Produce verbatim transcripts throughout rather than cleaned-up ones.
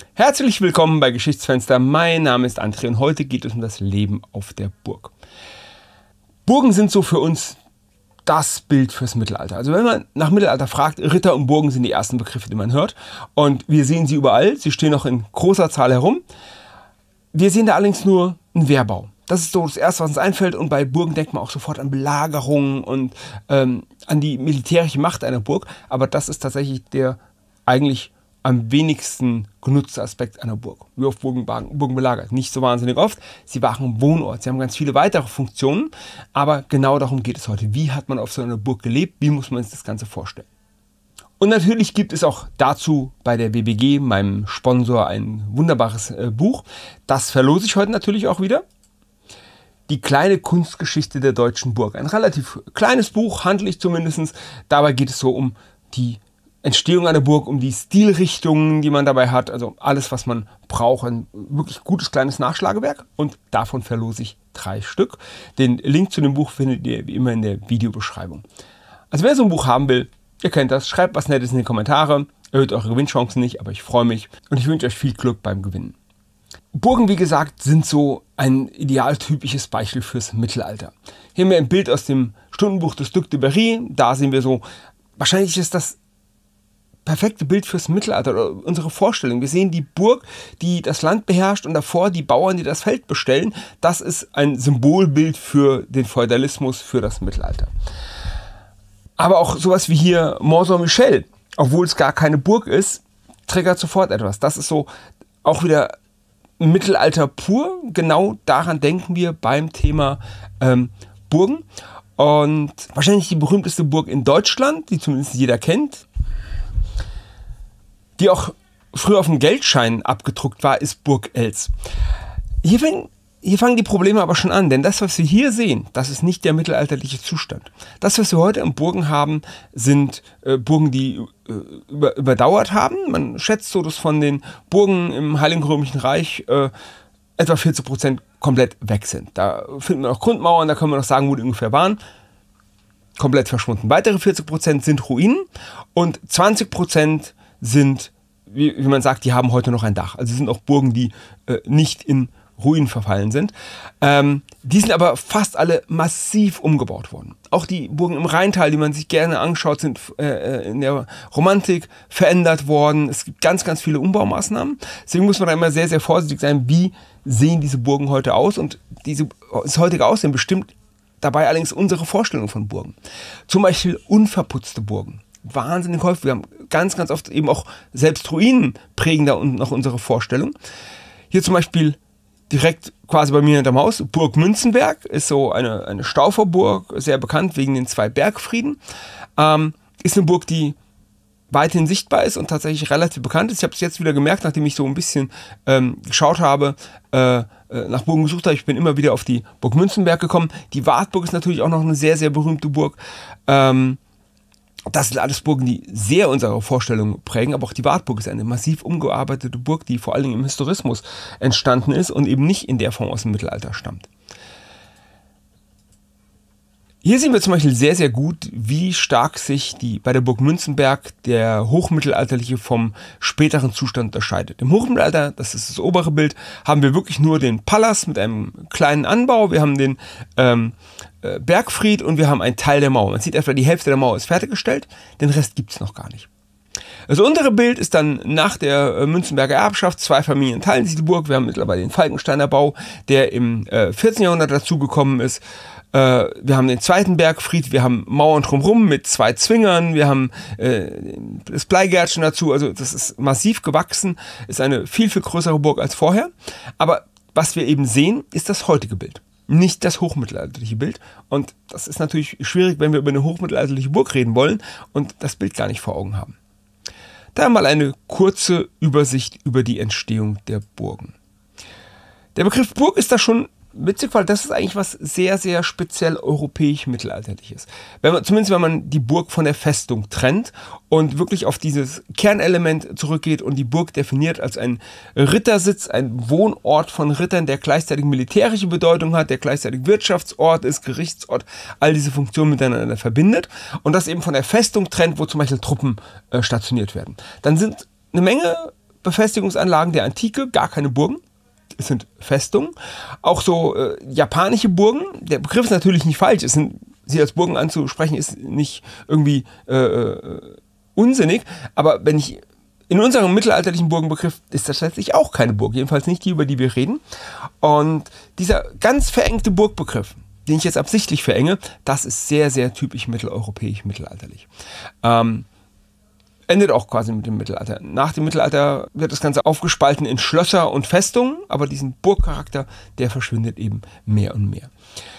Herzlich willkommen bei Geschichtsfenster. Mein Name ist André und heute geht es um das Leben auf der Burg. Burgen sind so für uns das Bild fürs Mittelalter. Also wenn man nach Mittelalter fragt, Ritter und Burgen sind die ersten Begriffe, die man hört. Und wir sehen sie überall. Sie stehen auch in großer Zahl herum. Wir sehen da allerdings nur einen Wehrbau. Das ist so das Erste, was uns einfällt. Und bei Burgen denkt man auch sofort an Belagerungen und ähm, an die militärische Macht einer Burg. Aber das ist tatsächlich der eigentlich am wenigsten genutzte Aspekt einer Burg. Wie oft Burgen, Burgen belagert? Nicht so wahnsinnig oft. Sie waren Wohnort. Sie haben ganz viele weitere Funktionen. Aber genau darum geht es heute. Wie hat man auf so einer Burg gelebt? Wie muss man sich das Ganze vorstellen? Und natürlich gibt es auch dazu bei der W B G, meinem Sponsor, ein wunderbares äh, Buch. Das verlose ich heute natürlich auch wieder. Die kleine Kunstgeschichte der deutschen Burg. Ein relativ kleines Buch, handlich zumindest. Dabei geht es so um die Entstehung einer Burg, um die Stilrichtungen, die man dabei hat. Also alles, was man braucht. Ein wirklich gutes kleines Nachschlagewerk. Und davon verlose ich drei Stück. Den Link zu dem Buch findet ihr wie immer in der Videobeschreibung. Also wer so ein Buch haben will, ihr kennt das. Schreibt was Nettes in die Kommentare. Erhöht eure Gewinnchancen nicht, aber ich freue mich. Und ich wünsche euch viel Glück beim Gewinnen. Burgen, wie gesagt, sind so ein idealtypisches Beispiel fürs Mittelalter. Hier haben wir ein Bild aus dem Stundenbuch des Duc de Berry. Da sehen wir so, wahrscheinlich ist das perfekte Bild fürs Mittelalter oder unsere Vorstellung. Wir sehen die Burg, die das Land beherrscht und davor die Bauern, die das Feld bestellen. Das ist ein Symbolbild für den Feudalismus, für das Mittelalter. Aber auch sowas wie hier Mont Saint-Michel, obwohl es gar keine Burg ist, triggert sofort etwas. Das ist so auch wieder Mittelalter pur. Genau daran denken wir beim Thema ähm, Burgen. Und wahrscheinlich die berühmteste Burg in Deutschland, die zumindest jeder kennt, die auch früher auf dem Geldschein abgedruckt war, ist Burg Eltz. Hier, fäng, hier fangen die Probleme aber schon an, denn das, was wir hier sehen, das ist nicht der mittelalterliche Zustand. Das, was wir heute in Burgen haben, sind äh, Burgen, die äh, über, überdauert haben. Man schätzt so, dass von den Burgen im Heiligen Römischen Reich äh, etwa vierzig Prozent komplett weg sind. Da finden wir noch Grundmauern, da können wir noch sagen, wo die ungefähr waren. Komplett verschwunden. Weitere vierzig Prozent sind Ruinen und zwanzig Prozent sind, wie, wie man sagt, die haben heute noch ein Dach. Also sind auch Burgen, die äh, nicht in Ruinen verfallen sind. Ähm, die sind aber fast alle massiv umgebaut worden. Auch die Burgen im Rheintal, die man sich gerne anschaut, sind äh, in der Romantik verändert worden. Es gibt ganz, ganz viele Umbaumaßnahmen. Deswegen muss man da immer sehr, sehr vorsichtig sein, wie sehen diese Burgen heute aus. Und diese, das heutige Aussehen bestimmt dabei allerdings unsere Vorstellung von Burgen. Zum Beispiel unverputzte Burgen. Wahnsinnig häufig. Wir haben ganz, ganz oft eben auch selbst Ruinen prägen da noch unsere Vorstellung. Hier zum Beispiel direkt quasi bei mir hinterm Haus, Burg Münzenberg, ist so eine, eine Stauferburg, sehr bekannt wegen den zwei Bergfrieden. Ähm, ist eine Burg, die weithin sichtbar ist und tatsächlich relativ bekannt ist. Ich habe es jetzt wieder gemerkt, nachdem ich so ein bisschen ähm, geschaut habe, äh, nach Burgen gesucht habe. Ich bin immer wieder auf die Burg Münzenberg gekommen. Die Wartburg ist natürlich auch noch eine sehr, sehr berühmte Burg. Ähm, Das sind alles Burgen, die sehr unsere Vorstellung prägen, aber auch die Wartburg ist eine massiv umgearbeitete Burg, die vor allen Dingen im Historismus entstanden ist und eben nicht in der Form aus dem Mittelalter stammt. Hier sehen wir zum Beispiel sehr, sehr gut, wie stark sich die, bei der Burg Münzenberg der hochmittelalterliche vom späteren Zustand unterscheidet. Im Hochmittelalter, das ist das obere Bild, haben wir wirklich nur den Palas mit einem kleinen Anbau, wir haben den ähm, äh, Bergfried und wir haben einen Teil der Mauer. Man sieht etwa, die Hälfte der Mauer ist fertiggestellt, den Rest gibt es noch gar nicht. Das untere Bild ist dann nach der äh, Münzenberger Erbschaft, zwei Familien teilen sich die Burg, wir haben mittlerweile den Falkensteiner Bau, der im äh, vierzehnten Jahrhundert dazugekommen ist. Wir haben den zweiten Bergfried, wir haben Mauern drumherum mit zwei Zwingern, wir haben äh, das Bleigärtchen dazu, also das ist massiv gewachsen, ist eine viel, viel größere Burg als vorher. Aber was wir eben sehen, ist das heutige Bild, nicht das hochmittelalterliche Bild. Und das ist natürlich schwierig, wenn wir über eine hochmittelalterliche Burg reden wollen und das Bild gar nicht vor Augen haben. Da mal eine kurze Übersicht über die Entstehung der Burgen. Der Begriff Burg ist da schon witzig, weil das ist eigentlich was sehr, sehr speziell europäisch-mittelalterliches. Wenn man, zumindest wenn man die Burg von der Festung trennt und wirklich auf dieses Kernelement zurückgeht und die Burg definiert als ein Rittersitz, ein Wohnort von Rittern, der gleichzeitig militärische Bedeutung hat, der gleichzeitig Wirtschaftsort ist, Gerichtsort, all diese Funktionen miteinander verbindet und das eben von der Festung trennt, wo zum Beispiel Truppen äh, stationiert werden. Dann sind eine Menge Befestigungsanlagen der Antike, gar keine Burgen. Es sind Festungen. Auch so äh, japanische Burgen. Der Begriff ist natürlich nicht falsch. Es sind, sie als Burgen anzusprechen, ist nicht irgendwie äh, äh, unsinnig. Aber wenn ich in unserem mittelalterlichen Burgenbegriff ist das letztlich auch keine Burg. Jedenfalls nicht die, über die wir reden. Und dieser ganz verengte Burgbegriff, den ich jetzt absichtlich verenge, das ist sehr, sehr typisch mitteleuropäisch, mittelalterlich. Ähm, endet auch quasi mit dem Mittelalter. Nach dem Mittelalter wird das Ganze aufgespalten in Schlösser und Festungen, aber diesen Burgcharakter, der verschwindet eben mehr und mehr.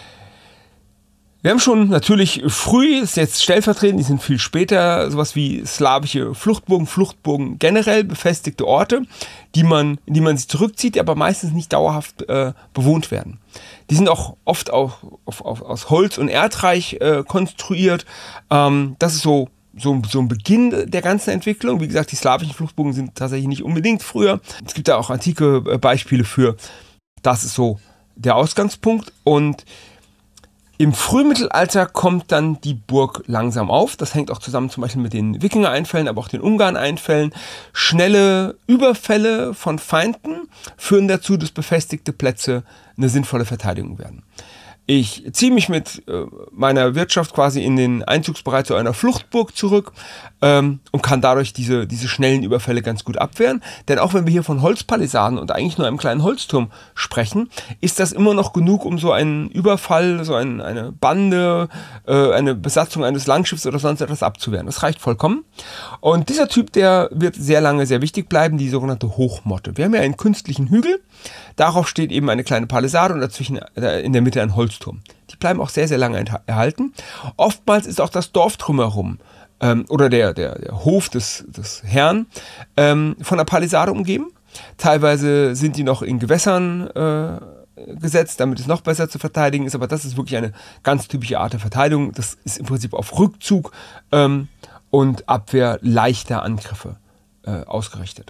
Wir haben schon natürlich früh, ist jetzt stellvertretend, die sind viel später, sowas wie slawische Fluchtburgen, Fluchtburgen generell, befestigte Orte, die man, in die man sich zurückzieht, die aber meistens nicht dauerhaft äh, bewohnt werden. Die sind auch oft auf, auf, auf, aus Holz und Erdreich äh, konstruiert. Ähm, das ist so So, so ein Beginn der ganzen Entwicklung. Wie gesagt, die slawischen Fluchtburgen sind tatsächlich nicht unbedingt früher. Es gibt da auch antike Beispiele für. Das ist so der Ausgangspunkt. Und im Frühmittelalter kommt dann die Burg langsam auf. Das hängt auch zusammen zum Beispiel mit den Wikinger-Einfällen, aber auch den Ungarn-Einfällen. Schnelle Überfälle von Feinden führen dazu, dass befestigte Plätze eine sinnvolle Verteidigung werden. Ich ziehe mich mit äh, meiner Wirtschaft quasi in den Einzugsbereich zu einer Fluchtburg zurück ähm, und kann dadurch diese, diese schnellen Überfälle ganz gut abwehren. Denn auch wenn wir hier von Holzpalisaden und eigentlich nur einem kleinen Holzturm sprechen, ist das immer noch genug, um so einen Überfall, so ein, eine Bande, äh, eine Besatzung eines Langschiffs oder sonst etwas abzuwehren. Das reicht vollkommen. Und dieser Typ, der wird sehr lange sehr wichtig bleiben, die sogenannte Hochmotte. Wir haben ja einen künstlichen Hügel. Darauf steht eben eine kleine Palisade und dazwischen in der Mitte ein Holzturm. Die bleiben auch sehr, sehr lange erhalten. Oftmals ist auch das Dorf drumherum ähm, oder der, der, der Hof des, des Herrn ähm, von der Palisade umgeben. Teilweise sind die noch in Gewässern äh, gesetzt, damit es noch besser zu verteidigen ist. Aber das ist wirklich eine ganz typische Art der Verteidigung. Das ist im Prinzip auf Rückzug ähm, und Abwehr leichter Angriffe äh, ausgerichtet.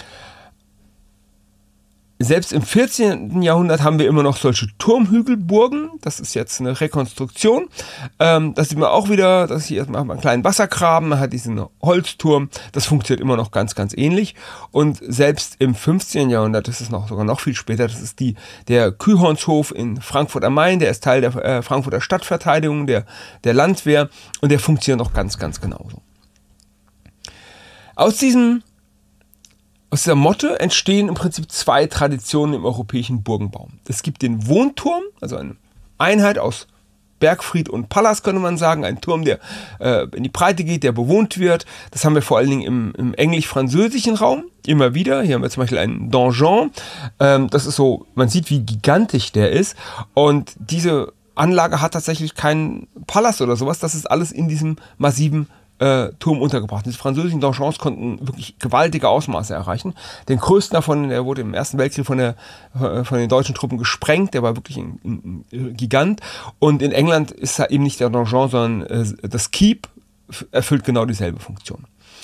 Selbst im vierzehnten Jahrhundert haben wir immer noch solche Turmhügelburgen. Das ist jetzt eine Rekonstruktion. Ähm, das sieht man auch wieder, das hier erstmal einen kleinen Wassergraben, man hat diesen Holzturm. Das funktioniert immer noch ganz, ganz ähnlich. Und selbst im fünfzehnten Jahrhundert, das ist noch sogar noch viel später, das ist die, der Kühhornshof in Frankfurt am Main, der ist Teil der äh, Frankfurter Stadtverteidigung, der, der Landwehr und der funktioniert noch ganz, ganz genauso. Aus diesem Aus dieser Motte entstehen im Prinzip zwei Traditionen im europäischen Burgenbau. Es gibt den Wohnturm, also eine Einheit aus Bergfried und Palas, könnte man sagen. Ein Turm, der äh, in die Breite geht, der bewohnt wird. Das haben wir vor allen Dingen im, im englisch-französischen Raum immer wieder. Hier haben wir zum Beispiel einen Donjon. Ähm, das ist so, man sieht, wie gigantisch der ist. Und diese Anlage hat tatsächlich keinen Palast oder sowas. Das ist alles in diesem massiven Äh, Turm untergebracht. Diese französischen Donjons konnten wirklich gewaltige Ausmaße erreichen. Den größten davon, der wurde im Ersten Weltkrieg von, der, von den deutschen Truppen gesprengt. Der war wirklich ein, ein, ein Gigant. Und in England ist er eben nicht der Donjon, sondern äh, das Keep erfüllt genau dieselbe Funktion.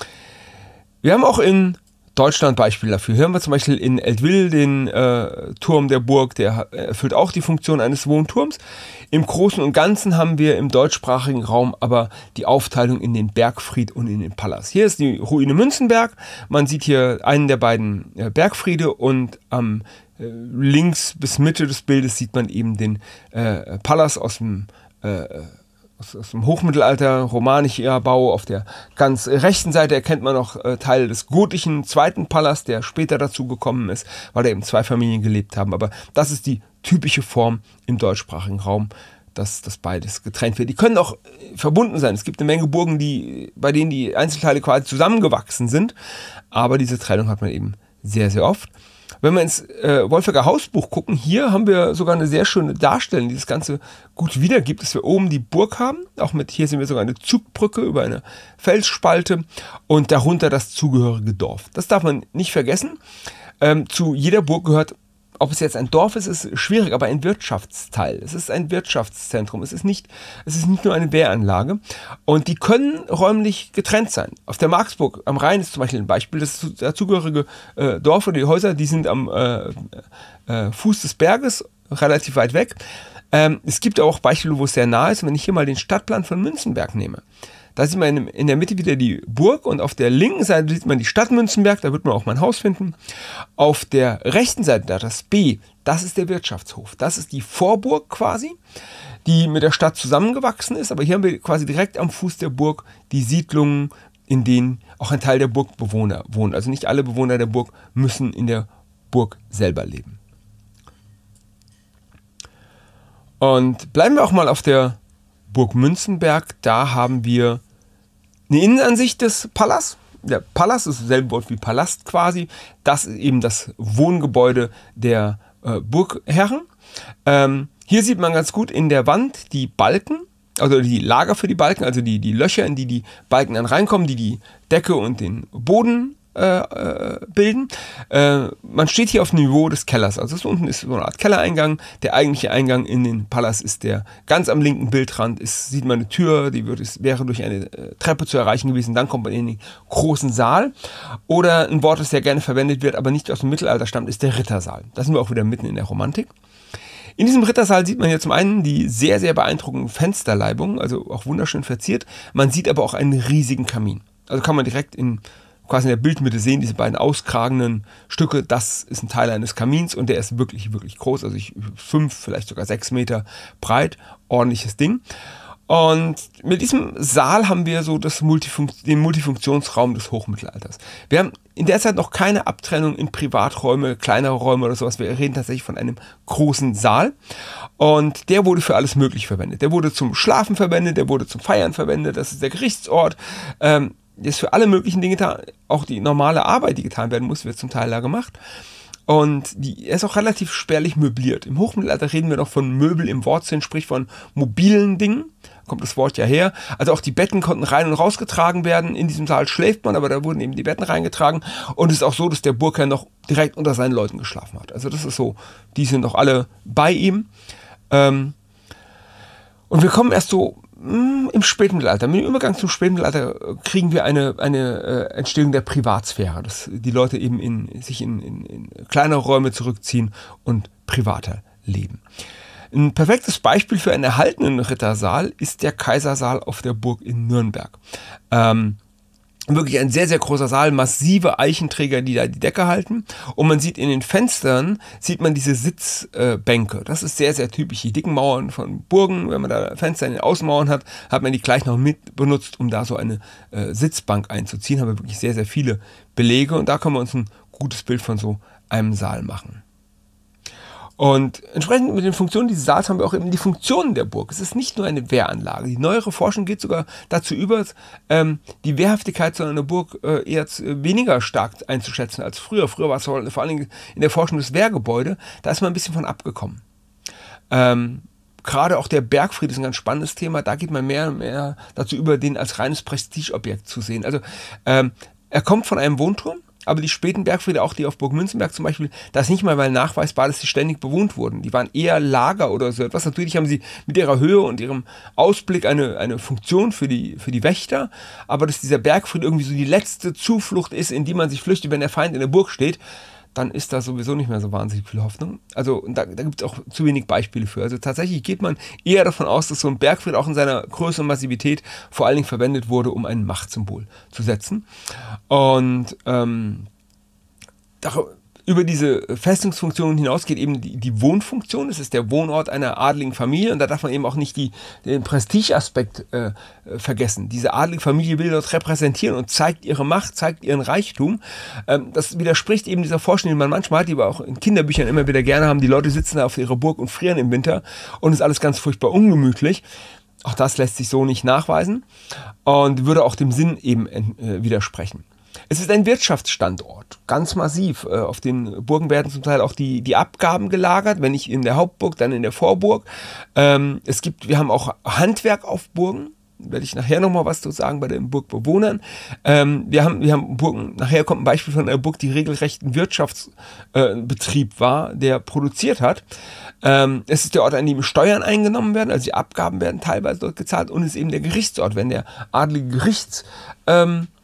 Wir haben auch in Deutschland Beispiel dafür. Hier haben wir zum Beispiel in Eltville den äh, Turm der Burg, der erfüllt auch die Funktion eines Wohnturms. Im Großen und Ganzen haben wir im deutschsprachigen Raum aber die Aufteilung in den Bergfried und in den Palas. Hier ist die Ruine Münzenberg. Man sieht hier einen der beiden äh, Bergfriede und am äh, links bis Mitte des Bildes sieht man eben den äh, Palas aus dem äh, aus dem Hochmittelalter, romanischer Bau. Auf der ganz rechten Seite erkennt man noch äh, Teile des gotischen zweiten Palas, der später dazu gekommen ist, weil da eben zwei Familien gelebt haben. Aber das ist die typische Form im deutschsprachigen Raum, dass das beides getrennt wird. Die können auch verbunden sein. Es gibt eine Menge Burgen, die, bei denen die Einzelteile quasi zusammengewachsen sind. Aber diese Trennung hat man eben sehr, sehr oft. Wenn wir ins äh, Wolfegger Hausbuch gucken, hier haben wir sogar eine sehr schöne Darstellung, die das Ganze gut wiedergibt, dass wir oben die Burg haben. Auch mit, hier sehen wir sogar eine Zugbrücke über eine Felsspalte und darunter das zugehörige Dorf. Das darf man nicht vergessen. Ähm, zu jeder Burg gehört, ob es jetzt ein Dorf ist, ist schwierig, aber ein Wirtschaftsteil. Es ist ein Wirtschaftszentrum. Es ist nicht, es ist nicht nur eine Wehranlage. Und die können räumlich getrennt sein. Auf der Marksburg am Rhein ist zum Beispiel ein Beispiel. Das dazugehörige äh, Dorf oder die Häuser, die sind am äh, äh, Fuß des Berges, relativ weit weg. Ähm, es gibt auch Beispiele, wo es sehr nah ist. Wenn ich hier mal den Stadtplan von Münzenberg nehme, Da sieht man in der Mitte wieder die Burg und auf der linken Seite sieht man die Stadt Münzenberg, da wird man auch mein Haus finden. Auf der rechten Seite, da das B, das ist der Wirtschaftshof. Das ist die Vorburg quasi, die mit der Stadt zusammengewachsen ist. Aber hier haben wir quasi direkt am Fuß der Burg die Siedlungen, in denen auch ein Teil der Burgbewohner wohnt. Also nicht alle Bewohner der Burg müssen in der Burg selber leben. Und bleiben wir auch mal auf der Burg Münzenberg. Da haben wir eine Innenansicht des Palas. Der Palas ist dasselbe Wort wie Palast quasi. Das ist eben das Wohngebäude der äh, Burgherren. Ähm, hier sieht man ganz gut in der Wand die Balken, also die Lager für die Balken, also die, die Löcher, in die die Balken dann reinkommen, die die Decke und den Boden äh, äh, bilden. Äh, man steht hier auf dem Niveau des Kellers, also das unten ist so eine Art Kellereingang. Der eigentliche Eingang in den Palast ist der ganz am linken Bildrand. Ist, sieht man eine Tür, die wird, es wäre durch eine äh, Treppe zu erreichen gewesen. Dann kommt man in den großen Saal. Oder ein Wort, das sehr gerne verwendet wird, aber nicht aus dem Mittelalter stammt, ist der Rittersaal. Da sind wir auch wieder mitten in der Romantik. In diesem Rittersaal sieht man hier zum einen die sehr, sehr beeindruckenden Fensterleibungen, also auch wunderschön verziert. Man sieht aber auch einen riesigen Kamin. Also kann man direkt in, quasi in der Bildmitte sehen, diese beiden auskragenden Stücke. Das ist ein Teil eines Kamins und der ist wirklich, wirklich groß. Also ich, fünf, vielleicht sogar sechs Meter breit. Ordentliches Ding. Und mit diesem Saal haben wir so das Multifunk- den Multifunktionsraum des Hochmittelalters. Wir haben in der Zeit noch keine Abtrennung in Privaträume, kleinere Räume oder sowas. Wir reden tatsächlich von einem großen Saal. Und der wurde für alles Mögliche verwendet. Der wurde zum Schlafen verwendet, der wurde zum Feiern verwendet. Das ist der Gerichtsort. Ähm, der ist für alle möglichen Dinge da. Auch die normale Arbeit, die getan werden muss, wird zum Teil da gemacht. Und die, er ist auch relativ spärlich möbliert. Im Hochmittelalter reden wir noch von Möbel im Wortsinn, sprich von mobilen Dingen. Kommt das Wort ja her. Also auch die Betten konnten rein und rausgetragen werden. In diesem Saal schläft man, aber da wurden eben die Betten reingetragen. Und es ist auch so, dass der Burgherr noch direkt unter seinen Leuten geschlafen hat. Also das ist so, die sind noch alle bei ihm. Ähm und wir kommen erst so mh, im Spätmittelalter. Mit dem Übergang zum Spätmittelalter kriegen wir eine, eine äh, Entstehung der Privatsphäre. Dass die Leute eben in, sich in, in, in kleinere Räume zurückziehen und privater leben. Ein perfektes Beispiel für einen erhaltenen Rittersaal ist der Kaisersaal auf der Burg in Nürnberg. Ähm, wirklich ein sehr, sehr großer Saal, massive Eichenträger, die da die Decke halten. Und man sieht in den Fenstern, sieht man diese Sitzbänke. Äh, das ist sehr, sehr typisch. Die dicken Mauern von Burgen, wenn man da Fenster in den Außenmauern hat, hat man die gleich noch mit benutzt, um da so eine äh, Sitzbank einzuziehen. Haben wir wirklich sehr, sehr viele Belege. Und da können wir uns ein gutes Bild von so einem Saal machen. Und entsprechend mit den Funktionen dieses Saals haben wir auch eben die Funktionen der Burg. Es ist nicht nur eine Wehranlage. Die neuere Forschung geht sogar dazu über, ähm, die Wehrhaftigkeit so einer Burg äh, eher weniger stark einzuschätzen als früher. Früher war es vor allen Dingen in der Forschung des Wehrgebäude, da ist man ein bisschen von abgekommen. Ähm, Gerade auch der Bergfried ist ein ganz spannendes Thema. Da geht man mehr und mehr dazu über, den als reines Prestigeobjekt zu sehen. Also ähm, er kommt von einem Wohnturm. Aber die späten Bergfriede, auch die auf Burg Münzenberg zum Beispiel, das nicht mal, weil nachweisbar, dass sie ständig bewohnt wurden. Die waren eher Lager oder so etwas. Natürlich haben sie mit ihrer Höhe und ihrem Ausblick eine, eine Funktion für die, für die Wächter. Aber dass dieser Bergfried irgendwie so die letzte Zuflucht ist, in die man sich flüchtet, wenn der Feind in der Burg steht, dann ist da sowieso nicht mehr so wahnsinnig viel Hoffnung. Also da, da gibt es auch zu wenig Beispiele für. Also tatsächlich geht man eher davon aus, dass so ein Bergfried auch in seiner Größe und Massivität vor allen Dingen verwendet wurde, um ein Machtsymbol zu setzen. Und ähm, über diese Festungsfunktion hinaus geht eben die, die Wohnfunktion. Es ist der Wohnort einer adligen Familie und da darf man eben auch nicht die, den Prestigeaspekt äh, vergessen. Diese adlige Familie will dort repräsentieren und zeigt ihre Macht, zeigt ihren Reichtum. Ähm, das widerspricht eben dieser Vorstellung, die man manchmal hat, die wir auch in Kinderbüchern immer wieder gerne haben. Die Leute sitzen da auf ihrer Burg und frieren im Winter und ist alles ganz furchtbar ungemütlich. Auch das lässt sich so nicht nachweisen und würde auch dem Sinn eben äh, widersprechen. Es ist ein Wirtschaftsstandort, ganz massiv. Auf den Burgen werden zum Teil auch die, die Abgaben gelagert, wenn nicht in der Hauptburg, dann in der Vorburg. Es gibt, wir haben auch Handwerk auf Burgen, werde ich nachher nochmal was zu sagen bei den Burgbewohnern. Wir haben, wir haben Burgen, nachher kommt ein Beispiel von einer Burg, die regelrecht ein Wirtschaftsbetrieb war, der produziert hat. Es ist der Ort, an dem Steuern eingenommen werden, also die Abgaben werden teilweise dort gezahlt und es ist eben der Gerichtsort, wenn der adlige Gerichts... Ähm,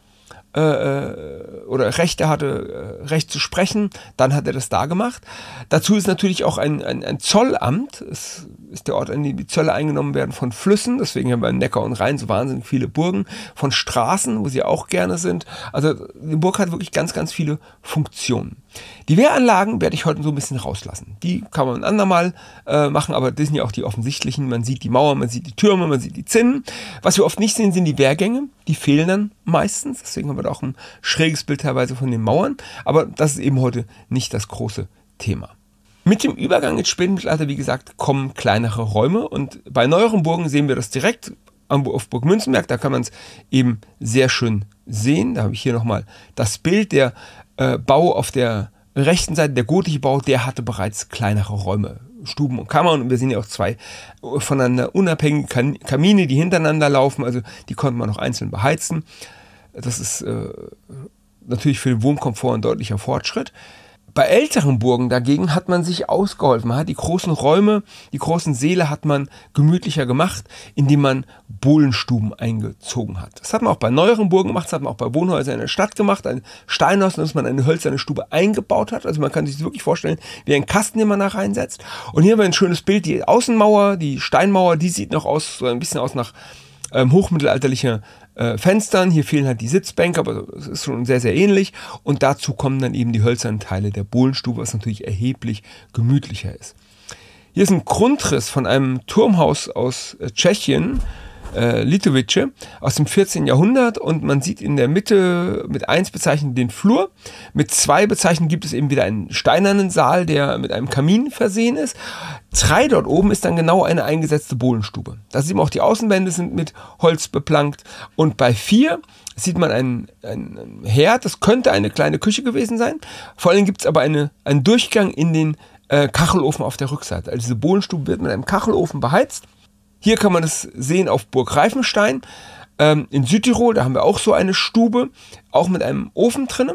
äh, oder Rechte hatte, äh, Recht zu sprechen, dann hat er das da gemacht. Dazu ist natürlich auch ein, ein, ein Zollamt. Es ist der Ort, an dem die Zölle eingenommen werden von Flüssen. Deswegen haben wir in Neckar und Rhein so wahnsinnig viele Burgen. Von Straßen, wo sie auch gerne sind. Also die Burg hat wirklich ganz, ganz viele Funktionen. Die Wehranlagen werde ich heute so ein bisschen rauslassen. Die kann man ein andermal äh, machen, aber das sind ja auch die offensichtlichen. Man sieht die Mauern, man sieht die Türme, man sieht die Zinnen. Was wir oft nicht sehen, sind die Wehrgänge. Die fehlen dann meistens. Deswegen haben wir da auch ein schräges Bild teilweise von den Mauern. Aber das ist eben heute nicht das große Thema. Mit dem Übergang ins Spätmittelalter, wie gesagt, kommen kleinere Räume. Und bei neueren Burgen sehen wir das direkt auf Burg Münzenberg. Da kann man es eben sehr schön sehen. Da habe ich hier nochmal das Bild. Der äh, Bau auf der rechten Seite, der gotische Bau, der hatte bereits kleinere Räume, Stuben und Kammern. Und wir sehen ja auch zwei voneinander unabhängige Kamine, die hintereinander laufen. Also die konnte man noch einzeln beheizen. Das ist äh, natürlich für den Wohnkomfort ein deutlicher Fortschritt. Bei älteren Burgen dagegen hat man sich ausgeholfen. Man hat die großen Räume, die großen Säle hat man gemütlicher gemacht, indem man Bohlenstuben eingezogen hat. Das hat man auch bei neueren Burgen gemacht, das hat man auch bei Wohnhäusern in der Stadt gemacht, ein Steinhaus, dass man eine hölzerne Stube eingebaut hat. Also man kann sich das wirklich vorstellen, wie ein Kasten, den man da reinsetzt. Und hier haben wir ein schönes Bild, die Außenmauer, die Steinmauer, die sieht noch aus, so ein bisschen aus nach ähm, hochmittelalterlicher äh, Fenstern. Hier fehlen halt die Sitzbänke, aber es ist schon sehr, sehr ähnlich. Und dazu kommen dann eben die hölzernen Teile der Bohlenstube, was natürlich erheblich gemütlicher ist. Hier ist ein Grundriss von einem Turmhaus aus äh, Tschechien, äh, Litovice, aus dem vierzehnten Jahrhundert, und man sieht in der Mitte mit eins bezeichnet den Flur, mit zwei bezeichnet gibt es eben wieder einen steinernen Saal, der mit einem Kamin versehen ist. drei dort oben ist dann genau eine eingesetzte Bohlenstube. Da sieht man auch, die Außenwände sind mit Holz beplankt, und bei vier sieht man einen, einen Herd, das könnte eine kleine Küche gewesen sein. Vor allem gibt es aber eine, einen Durchgang in den äh, Kachelofen auf der Rückseite. Also diese Bohlenstube wird mit einem Kachelofen beheizt. Hier kann man das sehen auf Burg Reifenstein. Ähm, in Südtirol, da haben wir auch so eine Stube, auch mit einem Ofen drinnen.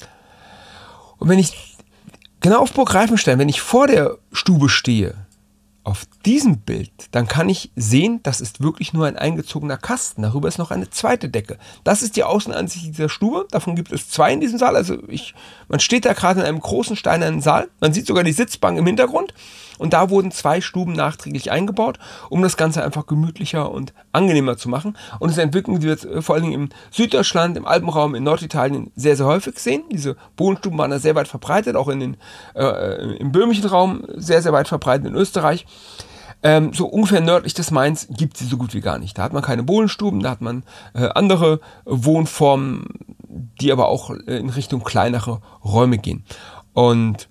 Und wenn ich, genau auf Burg Reifenstein, wenn ich vor der Stube stehe, auf diesem Bild, dann kann ich sehen, das ist wirklich nur ein eingezogener Kasten. Darüber ist noch eine zweite Decke. Das ist die Außenansicht dieser Stube. Davon gibt es zwei in diesem Saal. Also ich, man steht da gerade in einem großen steinernen Saal. Man sieht sogar die Sitzbank im Hintergrund. Und da wurden zwei Stuben nachträglich eingebaut, um das Ganze einfach gemütlicher und angenehmer zu machen. Und es entwickeln wird vor allem im Süddeutschland, im Alpenraum, in Norditalien sehr, sehr häufig gesehen. Diese Bohlenstuben waren da sehr weit verbreitet, auch in den, äh, im böhmischen Raum sehr, sehr weit verbreitet, in Österreich. Ähm, so ungefähr nördlich des Mains gibt es sie so gut wie gar nicht. Da hat man keine Bohlenstuben, da hat man äh, andere Wohnformen, die aber auch äh, in Richtung kleinere Räume gehen. Und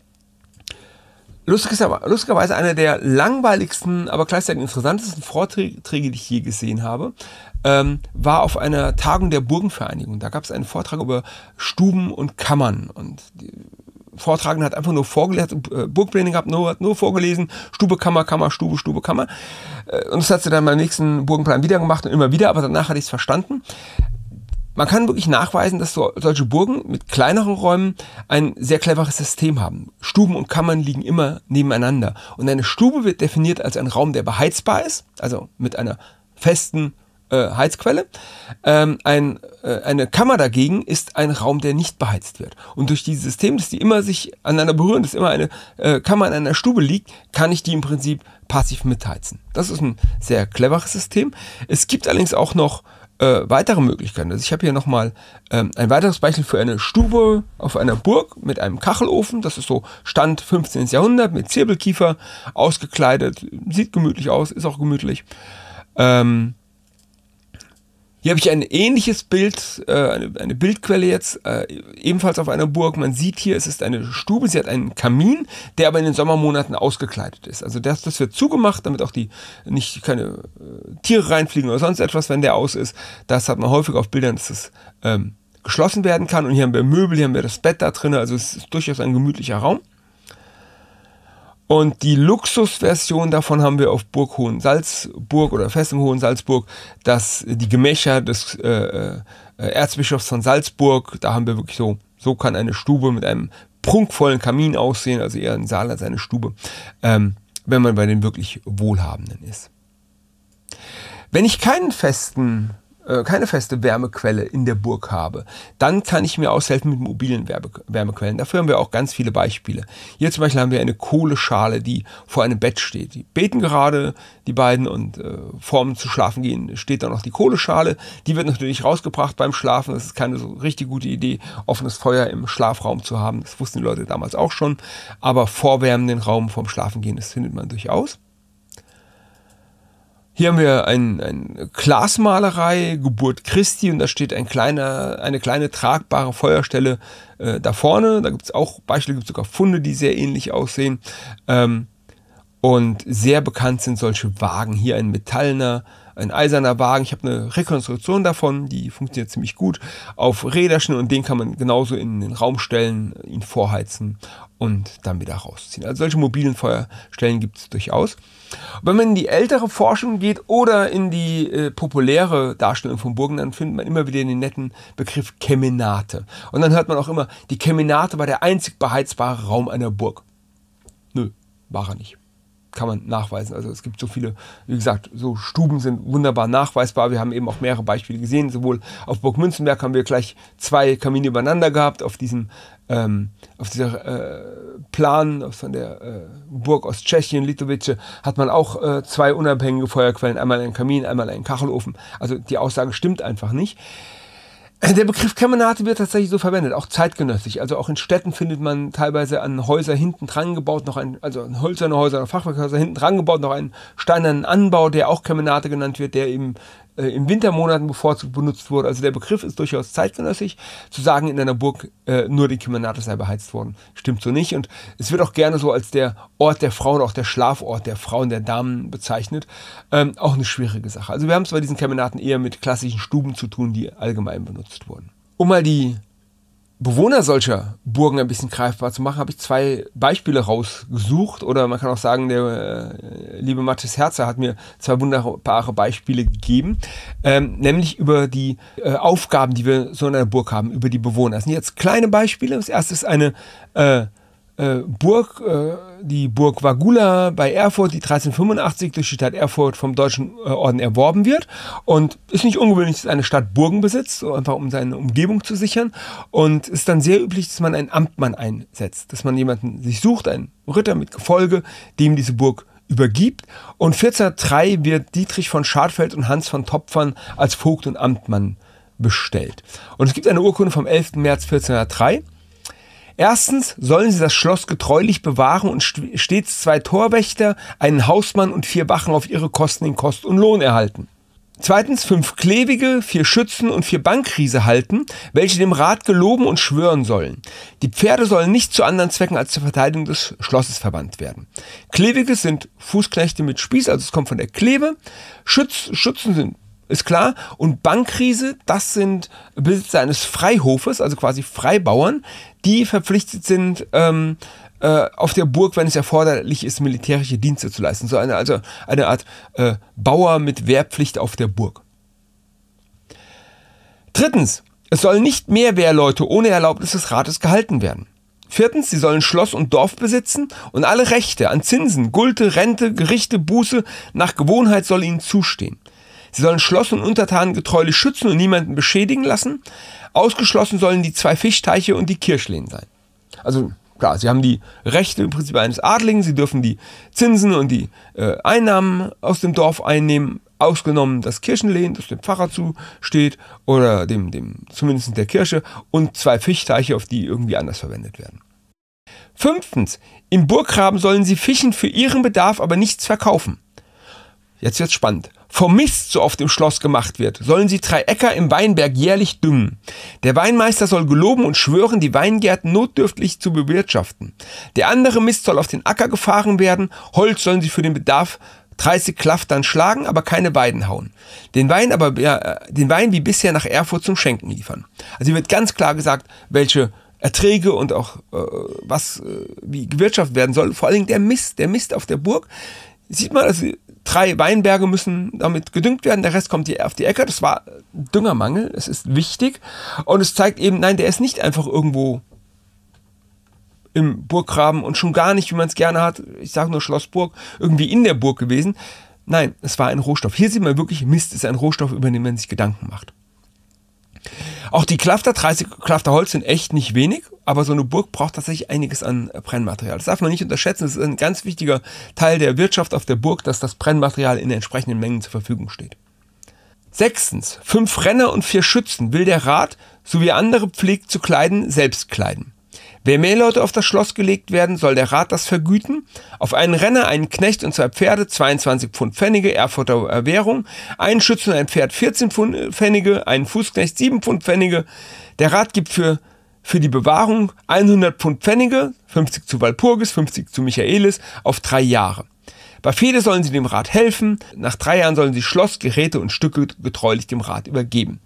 lustigerweise einer der langweiligsten, aber gleichzeitig interessantesten Vorträge, die ich je gesehen habe, ähm, war auf einer Tagung der Burgenvereinigung. Da gab es einen Vortrag über Stuben und Kammern. Und die Vortragende hat einfach nur vorgelesen, äh, Burgpläne gehabt, nur, hat nur vorgelesen, Stube, Kammer, Kammer, Stube, Stube, Kammer. Äh, und das hat sie dann beim nächsten Burgenplan wieder gemacht und immer wieder, aber danach hatte ich es verstanden. Man kann wirklich nachweisen, dass so, solche Burgen mit kleineren Räumen ein sehr cleveres System haben. Stuben und Kammern liegen immer nebeneinander. Und eine Stube wird definiert als ein Raum, der beheizbar ist, also mit einer festen äh, Heizquelle. Ähm, ein, äh, eine Kammer dagegen ist ein Raum, der nicht beheizt wird. Und durch dieses System, dass die immer sich aneinander berühren, dass immer eine äh, Kammer in einer Stube liegt, kann ich die im Prinzip passiv mitheizen. Das ist ein sehr cleveres System. Es gibt allerdings auch noch Äh, weitere Möglichkeiten. Also ich habe hier nochmal ähm, ein weiteres Beispiel für eine Stube auf einer Burg mit einem Kachelofen. Das ist so Stand fünfzehnten Jahrhundert mit Zirbelkiefer ausgekleidet. Sieht gemütlich aus, ist auch gemütlich. Ähm, hier habe ich ein ähnliches Bild, äh, eine, eine Bildquelle jetzt, äh, ebenfalls auf einer Burg. Man sieht hier, es ist eine Stube, sie hat einen Kamin, der aber in den Sommermonaten ausgekleidet ist. Also das, das wird zugemacht, damit auch die nicht keine äh, Tiere reinfliegen oder sonst etwas, wenn der aus ist. Das hat man häufig auf Bildern, dass es ähm, geschlossen werden kann. Und hier haben wir Möbel, hier haben wir das Bett da drin, also es ist durchaus ein gemütlicher Raum. Und die Luxusversion davon haben wir auf Burg Hohensalzburg oder Festung Hohensalzburg, dass die Gemächer des äh, äh, Erzbischofs von Salzburg, da haben wir wirklich so, so kann eine Stube mit einem prunkvollen Kamin aussehen, also eher ein Saal als eine Stube, ähm, wenn man bei den wirklich Wohlhabenden ist. Wenn ich keinen festen äh, keine feste Wärmequelle in der Burg habe, dann kann ich mir aushelfen mit mobilen Wärme Wärmequellen. Dafür haben wir auch ganz viele Beispiele. Hier zum Beispiel haben wir eine Kohleschale, die vor einem Bett steht. Die beten gerade, die beiden, und äh, vorm zu schlafen gehen steht da noch die Kohleschale. Die wird natürlich rausgebracht beim Schlafen. Das ist keine so richtig gute Idee, offenes Feuer im Schlafraum zu haben. Das wussten die Leute damals auch schon. Aber vorwärmen den Raum vorm Schlafengehen, das findet man durchaus. Hier haben wir ein, eine Glasmalerei, Geburt Christi, und da steht ein kleiner, eine kleine tragbare Feuerstelle äh, da vorne. Da gibt es auch Beispiele, gibt es sogar Funde, die sehr ähnlich aussehen. Ähm, und sehr bekannt sind solche Wagen. Hier ein metallener, ein eiserner Wagen. Ich habe eine Rekonstruktion davon, die funktioniert ziemlich gut auf Räderchen, und den kann man genauso in den Raum stellen, ihn vorheizen und dann wieder rausziehen. Also solche mobilen Feuerstellen gibt es durchaus. Wenn man in die ältere Forschung geht oder in die äh, populäre Darstellung von Burgen, dann findet man immer wieder den netten Begriff Kemenate. Und dann hört man auch immer, die Kemenate war der einzig beheizbare Raum einer Burg. Nö, war er nicht. Kann man nachweisen. Also es gibt so viele, wie gesagt, so Stuben sind wunderbar nachweisbar. Wir haben eben auch mehrere Beispiele gesehen. Sowohl auf Burg Münzenberg haben wir gleich zwei Kamine übereinander gehabt. Auf diesem ähm, auf dieser äh, Plan von der äh, Burg aus Tschechien, Litovice, hat man auch äh, zwei unabhängige Feuerquellen. Einmal einen Kamin, einmal einen Kachelofen. Also die Aussage stimmt einfach nicht. Der Begriff Kemenate wird tatsächlich so verwendet, auch zeitgenössisch. Also auch in Städten findet man teilweise an Häuser hinten dran gebaut, noch ein, also an hölzerne Häuser oder Fachwerkhäuser hinten dran gebaut, noch einen steinernen Anbau, der auch Kemenate genannt wird, der eben äh, in Wintermonaten bevorzugt benutzt wurde. Also der Begriff ist durchaus zeitgenössisch. Zu sagen, in einer Burg äh, nur die Kemenate sei beheizt worden, stimmt so nicht. Und es wird auch gerne so als der Ort der Frauen, auch der Schlafort der Frauen, der Damen bezeichnet. Ähm, auch eine schwierige Sache. Also wir haben es bei diesen Kemenaten eher mit klassischen Stuben zu tun, die allgemein benutzt wurden. Um mal die Bewohner solcher Burgen ein bisschen greifbar zu machen, habe ich zwei Beispiele rausgesucht. Oder man kann auch sagen, der äh, liebe Matthias Herzer hat mir zwei wunderbare Beispiele gegeben. Ähm, nämlich über die äh, Aufgaben, die wir so in einer Burg haben, über die Bewohner. Das sind jetzt kleine Beispiele. Das erste ist eine äh, äh, Burg, äh, die Burg Wagula bei Erfurt, die dreizehnhundertfünfundachtzig durch die Stadt Erfurt vom Deutschen äh, Orden erworben wird. Und ist nicht ungewöhnlich, dass eine Stadt Burgen besitzt, so einfach um seine Umgebung zu sichern. Und ist dann sehr üblich, dass man einen Amtmann einsetzt, dass man jemanden sich sucht, einen Ritter mit Gefolge, dem diese Burg übergibt. Und vierzehnhundertdrei wird Dietrich von Schadfeld und Hans von Topfern als Vogt und Amtmann bestellt. Und es gibt eine Urkunde vom elften März vierzehnhundertdrei. Erstens sollen sie das Schloss getreulich bewahren und stets zwei Torwächter, einen Hausmann und vier Wachen auf ihre Kosten in Kost und Lohn erhalten. Zweitens fünf Klevige, vier Schützen und vier Bankriese halten, welche dem Rat geloben und schwören sollen. Die Pferde sollen nicht zu anderen Zwecken als zur Verteidigung des Schlosses verwandt werden. Klevige sind Fußknechte mit Spieß, also es kommt von der Kleve. Schütz, Schützen sind, ist klar. Und Bankriese, das sind Besitzer eines Freihofes, also quasi Freibauern, die verpflichtet sind, ähm, äh, auf der Burg, wenn es erforderlich ist, militärische Dienste zu leisten. So eine, also eine Art äh, Bauer mit Wehrpflicht auf der Burg. Drittens, es sollen nicht mehr Wehrleute ohne Erlaubnis des Rates gehalten werden. Viertens, sie sollen Schloss und Dorf besitzen und alle Rechte an Zinsen, Gulte, Rente, Gerichte, Buße nach Gewohnheit soll ihnen zustehen. Sie sollen Schloss und Untertanen getreulich schützen und niemanden beschädigen lassen. Ausgeschlossen sollen die zwei Fischteiche und die Kirchlehen sein. Also klar, sie haben die Rechte im Prinzip eines Adligen, sie dürfen die Zinsen und die äh, Einnahmen aus dem Dorf einnehmen, ausgenommen das Kirchenlehen, das dem Pfarrer zusteht oder dem, dem zumindest der Kirche, und zwei Fischteiche, auf die irgendwie anders verwendet werden. Fünftens, im Burggraben sollen sie fischen für ihren Bedarf, aber nichts verkaufen. Jetzt wird's spannend. Vom Mist, so oft im Schloss gemacht wird, sollen sie drei Äcker im Weinberg jährlich düngen. Der Weinmeister soll geloben und schwören, die Weingärten notdürftig zu bewirtschaften. Der andere Mist soll auf den Acker gefahren werden, Holz sollen sie für den Bedarf dreißig Klaftern schlagen, aber keine Weiden hauen. Den Wein aber ja, den Wein wie bisher nach Erfurt zum Schenken liefern. Also hier wird ganz klar gesagt, welche Erträge und auch äh, was äh, wie gewirtschaftet werden soll. Vor allen Dingen der Mist, der Mist auf der Burg. Sieht man, also drei Weinberge müssen damit gedüngt werden, der Rest kommt hier auf die Äcker. Das war Düngermangel, es ist wichtig. Und es zeigt eben, nein, der ist nicht einfach irgendwo im Burggraben und schon gar nicht, wie man es gerne hat, ich sage nur Schloss Burg, irgendwie in der Burg gewesen. Nein, es war ein Rohstoff. Hier sieht man wirklich, Mist ist ein Rohstoff, über den man sich Gedanken macht. Auch die Klafter, dreißig Klafter Holz sind echt nicht wenig, aber so eine Burg braucht tatsächlich einiges an Brennmaterial. Das darf man nicht unterschätzen. Das ist ein ganz wichtiger Teil der Wirtschaft auf der Burg, dass das Brennmaterial in entsprechenden Mengen zur Verfügung steht. Sechstens, fünf Renner und vier Schützen will der Rat, so wie andere pflegt zu kleiden, selbst kleiden. Wer mehr Leute auf das Schloss gelegt werden, soll der Rat das vergüten. Auf einen Renner, einen Knecht und zwei Pferde, zweiundzwanzig Pfund Pfennige, Erfurter Währung, einen Schützen und ein Pferd, vierzehn Pfund Pfennige, einen Fußknecht, sieben Pfund Pfennige. Der Rat gibt für, für die Bewahrung hundert Pfund Pfennige, fünfzig zu Walpurgis, fünfzig zu Michaelis, auf drei Jahre. Bei Fehde sollen sie dem Rat helfen. Nach drei Jahren sollen sie Schloss, Geräte und Stücke getreulich dem Rat übergeben.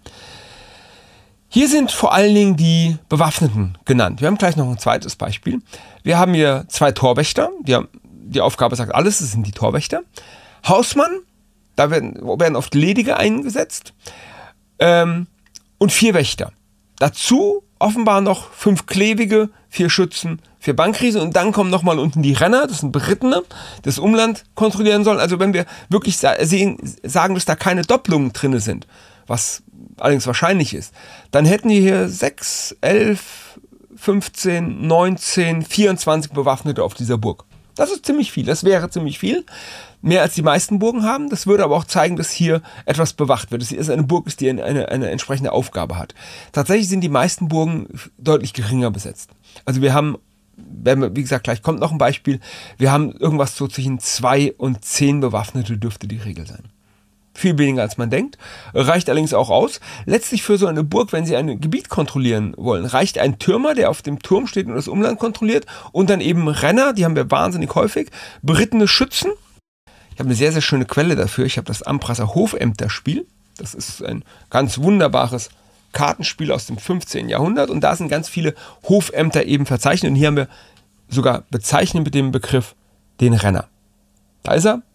Hier sind vor allen Dingen die Bewaffneten genannt. Wir haben gleich noch ein zweites Beispiel. Wir haben hier zwei Torwächter. Die, haben, die Aufgabe sagt alles, das sind die Torwächter. Hausmann, da werden, werden oft Ledige eingesetzt. Ähm, und vier Wächter. Dazu offenbar noch fünf Klevige, vier Schützen, vier Bankriese. Und dann kommen nochmal unten die Renner, das sind Berittene, die das Umland kontrollieren sollen. Also wenn wir wirklich sehen, sagen, dass da keine Doppelungen drin sind, was allerdings wahrscheinlich ist, dann hätten wir hier sechs, elf, fünfzehn, neunzehn, vierundzwanzig Bewaffnete auf dieser Burg. Das ist ziemlich viel, das wäre ziemlich viel. Mehr als die meisten Burgen haben. Das würde aber auch zeigen, dass hier etwas bewacht wird. Dass hier eine Burg ist, die eine, eine, eine entsprechende Aufgabe hat. Tatsächlich sind die meisten Burgen deutlich geringer besetzt. Also wir haben, wie gesagt, gleich kommt noch ein Beispiel, wir haben irgendwas so zwischen zwei und zehn Bewaffnete dürfte die Regel sein. Viel weniger als man denkt, reicht allerdings auch aus. Letztlich für so eine Burg, wenn Sie ein Gebiet kontrollieren wollen, reicht ein Türmer, der auf dem Turm steht und das Umland kontrolliert, und dann eben Renner, die haben wir wahnsinnig häufig, berittene Schützen. Ich habe eine sehr, sehr schöne Quelle dafür. Ich habe das Ambrasser Hofämterspiel. Das ist ein ganz wunderbares Kartenspiel aus dem fünfzehnten Jahrhundert, und da sind ganz viele Hofämter eben verzeichnet, und hier haben wir sogar bezeichnet mit dem Begriff den Renner. Da ist er.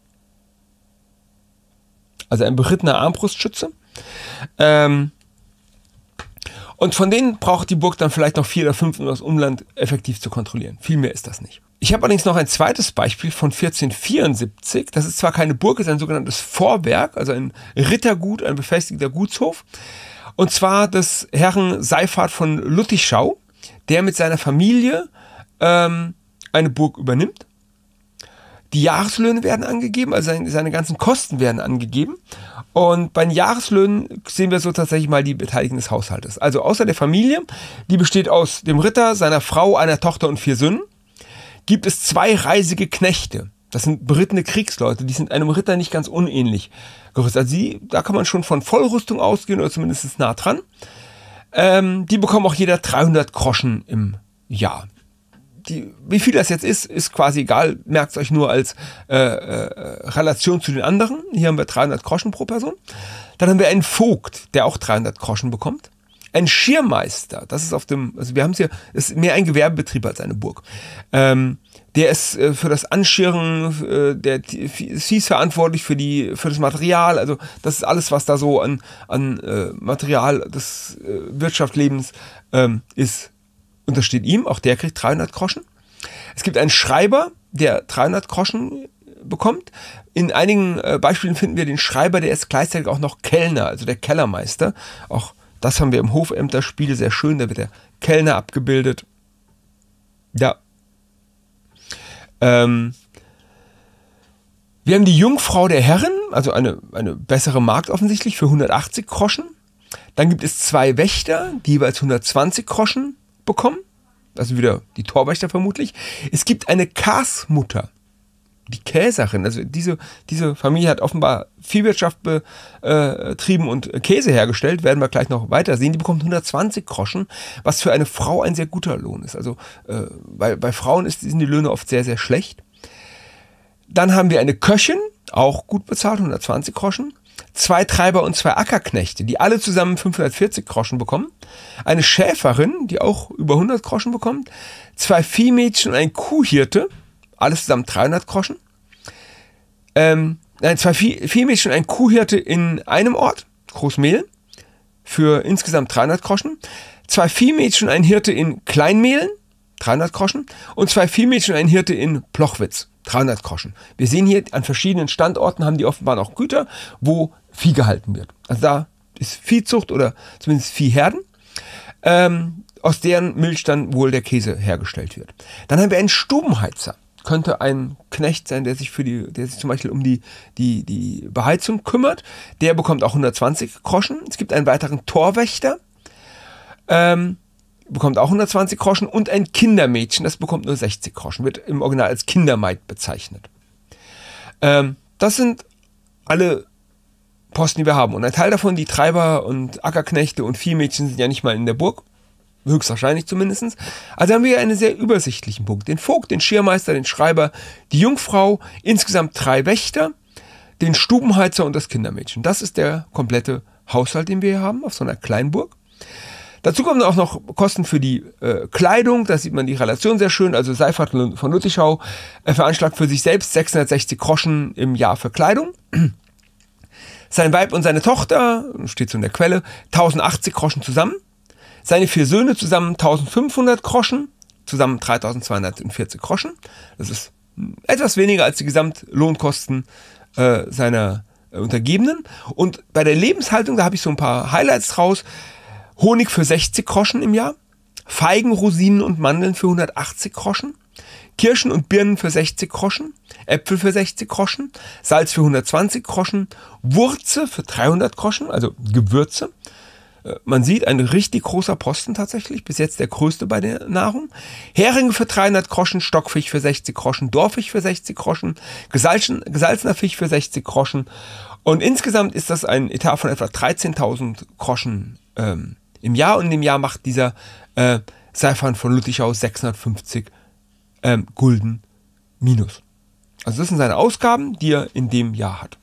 Also ein berittener Armbrustschütze. Ähm, und von denen braucht die Burg dann vielleicht noch vier oder fünf, um das Umland effektiv zu kontrollieren. Viel mehr ist das nicht. Ich habe allerdings noch ein zweites Beispiel von vierzehnhundertvierundsiebzig. Das ist zwar keine Burg, es ist ein sogenanntes Vorwerk, also ein Rittergut, ein befestigter Gutshof. Und zwar des Herren Seifert von Lüttichau, der mit seiner Familie ähm, eine Burg übernimmt. Die Jahreslöhne werden angegeben, also seine, seine ganzen Kosten werden angegeben. Und bei den Jahreslöhnen sehen wir so tatsächlich mal die Beteiligten des Haushaltes. Also außer der Familie, die besteht aus dem Ritter, seiner Frau, einer Tochter und vier Söhnen, gibt es zwei reisige Knechte. Das sind berittene Kriegsleute, die sind einem Ritter nicht ganz unähnlich gerüstet. Also die, da kann man schon von Vollrüstung ausgehen, oder zumindest nah dran. Ähm, die bekommen auch jeder dreihundert Groschen im Jahr. Die, wie viel das jetzt ist, ist quasi egal. Merkt es euch nur als äh, äh, Relation zu den anderen. Hier haben wir dreihundert Groschen pro Person. Dann haben wir einen Vogt, der auch dreihundert Groschen bekommt. Ein Schirrmeister, das ist auf dem, also wir haben es hier, ist mehr ein Gewerbebetrieb als eine Burg. Ähm, der ist äh, für das Anschirren, äh, der ist fies verantwortlich für die, für das Material. Also das ist alles, was da so an, an äh, Material des äh, Wirtschaftslebens ähm, ist, untersteht ihm. Auch der kriegt dreihundert Groschen. Es gibt einen Schreiber, der dreihundert Groschen bekommt. In einigen äh, Beispielen finden wir den Schreiber, der ist gleichzeitig auch noch Kellner, also der Kellermeister. Auch das haben wir im Hofämterspiel sehr schön, da wird der Kellner abgebildet. Ja. Ähm, wir haben die Jungfrau der Herren, also eine, eine bessere Magd offensichtlich, für hundertachtzig Groschen. Dann gibt es zwei Wächter, die jeweils hundertzwanzig Groschen bekommen. Also wieder die Torwächter vermutlich. Es gibt eine Kasmutter, die Käserin. Also diese, diese Familie hat offenbar Viehwirtschaft betrieben und Käse hergestellt. Werden wir gleich noch weiter sehen. Die bekommt hundertzwanzig Groschen, was für eine Frau ein sehr guter Lohn ist. Also äh, bei, bei Frauen ist, sind die Löhne oft sehr, sehr schlecht. Dann haben wir eine Köchin, auch gut bezahlt, hundertzwanzig Groschen. Zwei Treiber und zwei Ackerknechte, die alle zusammen fünfhundertvierzig Groschen bekommen. Eine Schäferin, die auch über hundert Groschen bekommt. Zwei Viehmädchen und ein Kuhhirte, alles zusammen dreihundert Groschen. Ähm, nein, zwei Vieh, Viehmädchen und ein Kuhhirte in einem Ort, Großmehl, für insgesamt dreihundert Groschen. Zwei Viehmädchen und ein Hirte in Kleinmehlen dreihundert Groschen. Und zwei Viehmädchen und ein Hirte in Plochwitz, dreihundert Groschen. Wir sehen hier, an verschiedenen Standorten haben die offenbar auch Güter, wo Vieh gehalten wird. Also da ist Viehzucht oder zumindest Viehherden, ähm, aus deren Milch dann wohl der Käse hergestellt wird. Dann haben wir einen Stubenheizer. Könnte ein Knecht sein, der sich für die, der sich zum Beispiel um die, die, die Beheizung kümmert. Der bekommt auch hundertzwanzig Groschen. Es gibt einen weiteren Torwächter, ähm, bekommt auch hundertzwanzig Groschen. Und ein Kindermädchen, das bekommt nur sechzig Groschen. Wird im Original als Kindermaid bezeichnet. Ähm, das sind alle Posten, die wir haben. Und ein Teil davon, die Treiber und Ackerknechte und Viehmädchen, sind ja nicht mal in der Burg. Höchstwahrscheinlich zumindest. Also haben wir hier einen sehr übersichtlichen Punkt. Den Vogt, den Schirmeister, den Schreiber, die Jungfrau, insgesamt drei Wächter, den Stubenheizer und das Kindermädchen. Das ist der komplette Haushalt, den wir hier haben auf so einer Kleinburg. Dazu kommen auch noch Kosten für die äh, Kleidung. Da sieht man die Relation sehr schön. Also Seifert von Lüttichau äh, veranschlagt für sich selbst sechshundertsechzig Groschen im Jahr für Kleidung. Sein Weib und seine Tochter, steht so in der Quelle, tausendachtzig Groschen zusammen. Seine vier Söhne zusammen eintausendfünfhundert Groschen, zusammen dreitausendzweihundertvierzig Groschen. Das ist etwas weniger als die Gesamtlohnkosten äh, seiner äh, Untergebenen. Und bei der Lebenshaltung, da habe ich so ein paar Highlights draus. Honig für sechzig Groschen im Jahr, Feigen, Rosinen und Mandeln für hundertachtzig Groschen, Kirschen und Birnen für sechzig Groschen, Äpfel für sechzig Groschen, Salz für hundertzwanzig Groschen, Wurze für dreihundert Groschen, also Gewürze. Man sieht, ein richtig großer Posten tatsächlich, bis jetzt der größte bei der Nahrung. Heringe für dreihundert Groschen, Stockfisch für sechzig Groschen, Dorffisch für sechzig Groschen, gesalzen, gesalzener Fisch für sechzig Groschen. Und insgesamt ist das ein Etat von etwa dreizehntausend Groschen ähm, im Jahr. Und im Jahr macht dieser äh, Seifert von Lüttichau sechshundertfünfzig ähm, Gulden minus. Also das sind seine Ausgaben, die er in dem Jahr hat.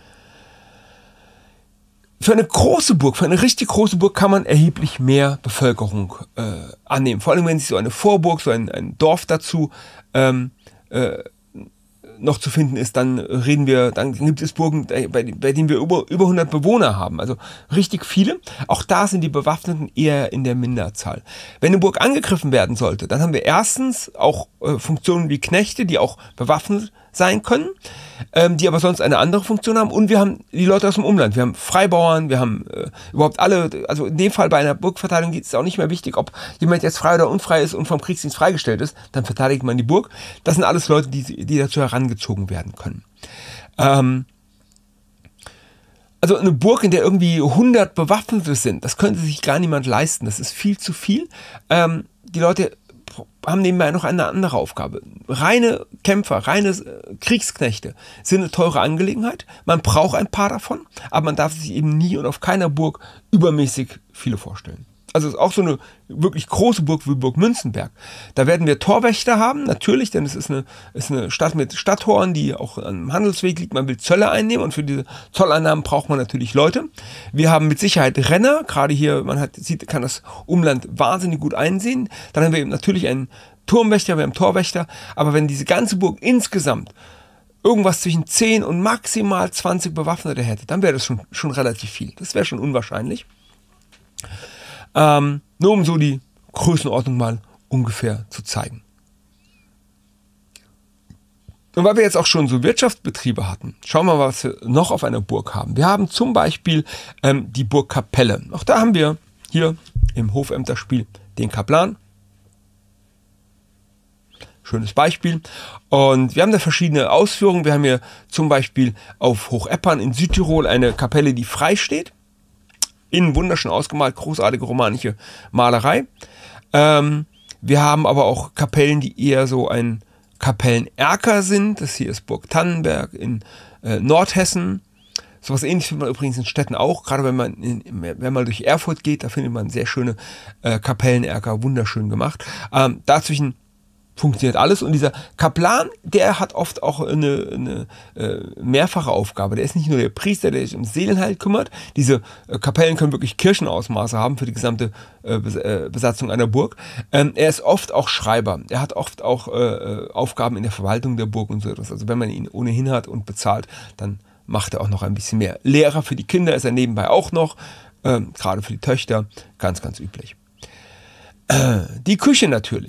Für eine große Burg, für eine richtig große Burg kann man erheblich mehr Bevölkerung äh, annehmen. Vor allem, wenn sich so eine Vorburg, so ein, ein Dorf dazu ähm, äh, noch zu finden ist, dann reden wir, dann gibt es Burgen, bei, bei denen wir über, über hundert Bewohner haben. Also richtig viele. Auch da sind die Bewaffneten eher in der Minderzahl. Wenn eine Burg angegriffen werden sollte, dann haben wir erstens auch äh, Funktionen wie Knechte, die auch bewaffnet sein können, ähm, die aber sonst eine andere Funktion haben. Und wir haben die Leute aus dem Umland. Wir haben Freibauern, wir haben äh, überhaupt alle, also in dem Fall bei einer Burgverteidigung ist es auch nicht mehr wichtig, ob jemand jetzt frei oder unfrei ist und vom Kriegsdienst freigestellt ist, dann verteidigt man die Burg. Das sind alles Leute, die, die dazu herangezogen werden können. Ähm, also eine Burg, in der irgendwie hundert Bewaffnete sind, das könnte sich gar niemand leisten. Das ist viel zu viel. Ähm, die Leute haben nebenbei noch eine andere Aufgabe. Reine Kämpfer, reine Kriegsknechte sind eine teure Angelegenheit. Man braucht ein paar davon, aber man darf sich eben nie und auf keiner Burg übermäßig viele vorstellen. Also es ist auch so eine wirklich große Burg wie Burg Münzenberg. Da werden wir Torwächter haben, natürlich, denn es ist eine, ist eine Stadt mit Stadttoren, die auch am Handelsweg liegt. Man will Zölle einnehmen und für diese Zolleinnahmen braucht man natürlich Leute. Wir haben mit Sicherheit Renner, gerade hier, man hat, sieht, kann das Umland wahnsinnig gut einsehen. Dann haben wir eben natürlich einen Turmwächter, wir haben Torwächter, aber wenn diese ganze Burg insgesamt irgendwas zwischen zehn und maximal zwanzig Bewaffnete hätte, dann wäre das schon, schon relativ viel. Das wäre schon unwahrscheinlich. Ähm, nur um so die Größenordnung mal ungefähr zu zeigen. Und weil wir jetzt auch schon so Wirtschaftsbetriebe hatten, schauen wir mal, was wir noch auf einer Burg haben. Wir haben zum Beispiel ähm, die Burgkapelle. Auch da haben wir hier im Hofämterspiel den Kaplan. Schönes Beispiel. Und wir haben da verschiedene Ausführungen. Wir haben hier zum Beispiel auf Hocheppern in Südtirol eine Kapelle, die frei steht. Innen wunderschön ausgemalt, großartige romanische Malerei. Ähm, wir haben aber auch Kapellen, die eher so ein Kapellenerker sind. Das hier ist Burg Tannenberg in äh, Nordhessen. So was Ähnliches findet man übrigens in Städten auch. Gerade wenn man, in, wenn man durch Erfurt geht, da findet man sehr schöne äh, Kapellenerker, wunderschön gemacht. Ähm, dazwischen funktioniert alles und dieser Kaplan, der hat oft auch eine, eine äh, mehrfache Aufgabe. Der ist nicht nur der Priester, der sich um Seelenheil kümmert. Diese äh, Kapellen können wirklich Kirchenausmaße haben für die gesamte äh, Besatzung einer Burg. Ähm, er ist oft auch Schreiber. Er hat oft auch äh, Aufgaben in der Verwaltung der Burg und so etwas. Also wenn man ihn ohnehin hat und bezahlt, dann macht er auch noch ein bisschen mehr. Lehrer für die Kinder ist er nebenbei auch noch, ähm, gerade für die Töchter, ganz, ganz üblich. Äh, die Küche natürlich.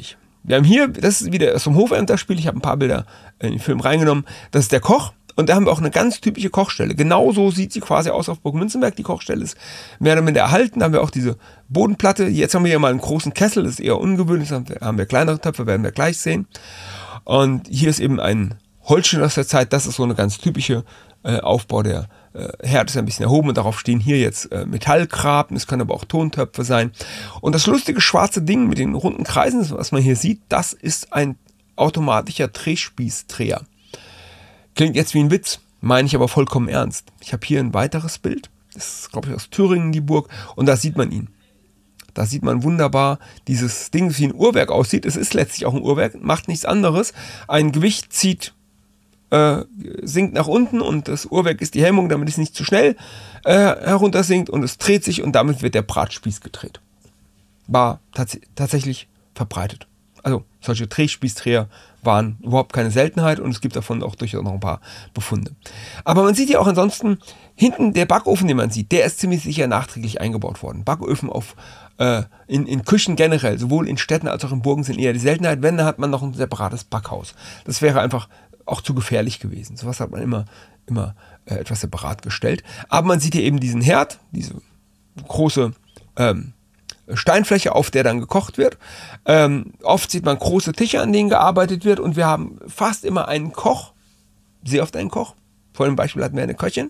Wir haben hier, das ist wieder aus dem Hofämterspiel, ich habe ein paar Bilder in den Film reingenommen, das ist der Koch. Und da haben wir auch eine ganz typische Kochstelle. Genauso sieht sie quasi aus auf Burg Münzenberg. Die Kochstelle ist mehr oder minder erhalten. Da haben wir auch diese Bodenplatte. Jetzt haben wir hier mal einen großen Kessel, das ist eher ungewöhnlich. Da haben wir kleinere Töpfe, werden wir gleich sehen. Und hier ist eben ein Holzschnitt aus der Zeit. Das ist so eine ganz typische äh, Aufbau. Der äh, Herd ist ein bisschen erhoben und darauf stehen hier jetzt äh, Metallgraben. Es können aber auch Tontöpfe sein. Und das lustige schwarze Ding mit den runden Kreisen, was man hier sieht, das ist ein automatischer Drehspießdreher. Klingt jetzt wie ein Witz, meine ich aber vollkommen ernst. Ich habe hier ein weiteres Bild, das ist, glaube ich, aus Thüringen, die Burg, und da sieht man ihn. Da sieht man wunderbar dieses Ding, wie ein Uhrwerk aussieht. Es ist letztlich auch ein Uhrwerk, macht nichts anderes. Ein Gewicht zieht, äh, sinkt nach unten und das Uhrwerk ist die Hemmung, damit es nicht zu schnell äh, heruntersinkt, und es dreht sich und damit wird der Bratspieß gedreht. War tats tatsächlich verbreitet. Also solche Drehspießdreher waren überhaupt keine Seltenheit und es gibt davon auch durchaus noch ein paar Befunde. Aber man sieht ja auch ansonsten, hinten der Backofen, den man sieht, der ist ziemlich sicher nachträglich eingebaut worden. Backöfen auf, äh, in, in Küchen generell, sowohl in Städten als auch in Burgen, sind eher die Seltenheit. Wenn, dann hat man noch ein separates Backhaus. Das wäre einfach auch zu gefährlich gewesen. Sowas hat man immer, immer äh, etwas separat gestellt. Aber man sieht hier eben diesen Herd, diese große ähm, Steinfläche, auf der dann gekocht wird. Ähm, oft sieht man große Tische, an denen gearbeitet wird, und wir haben fast immer einen Koch, sehr oft einen Koch. Vor dem Beispiel hatten wir eine Köchin.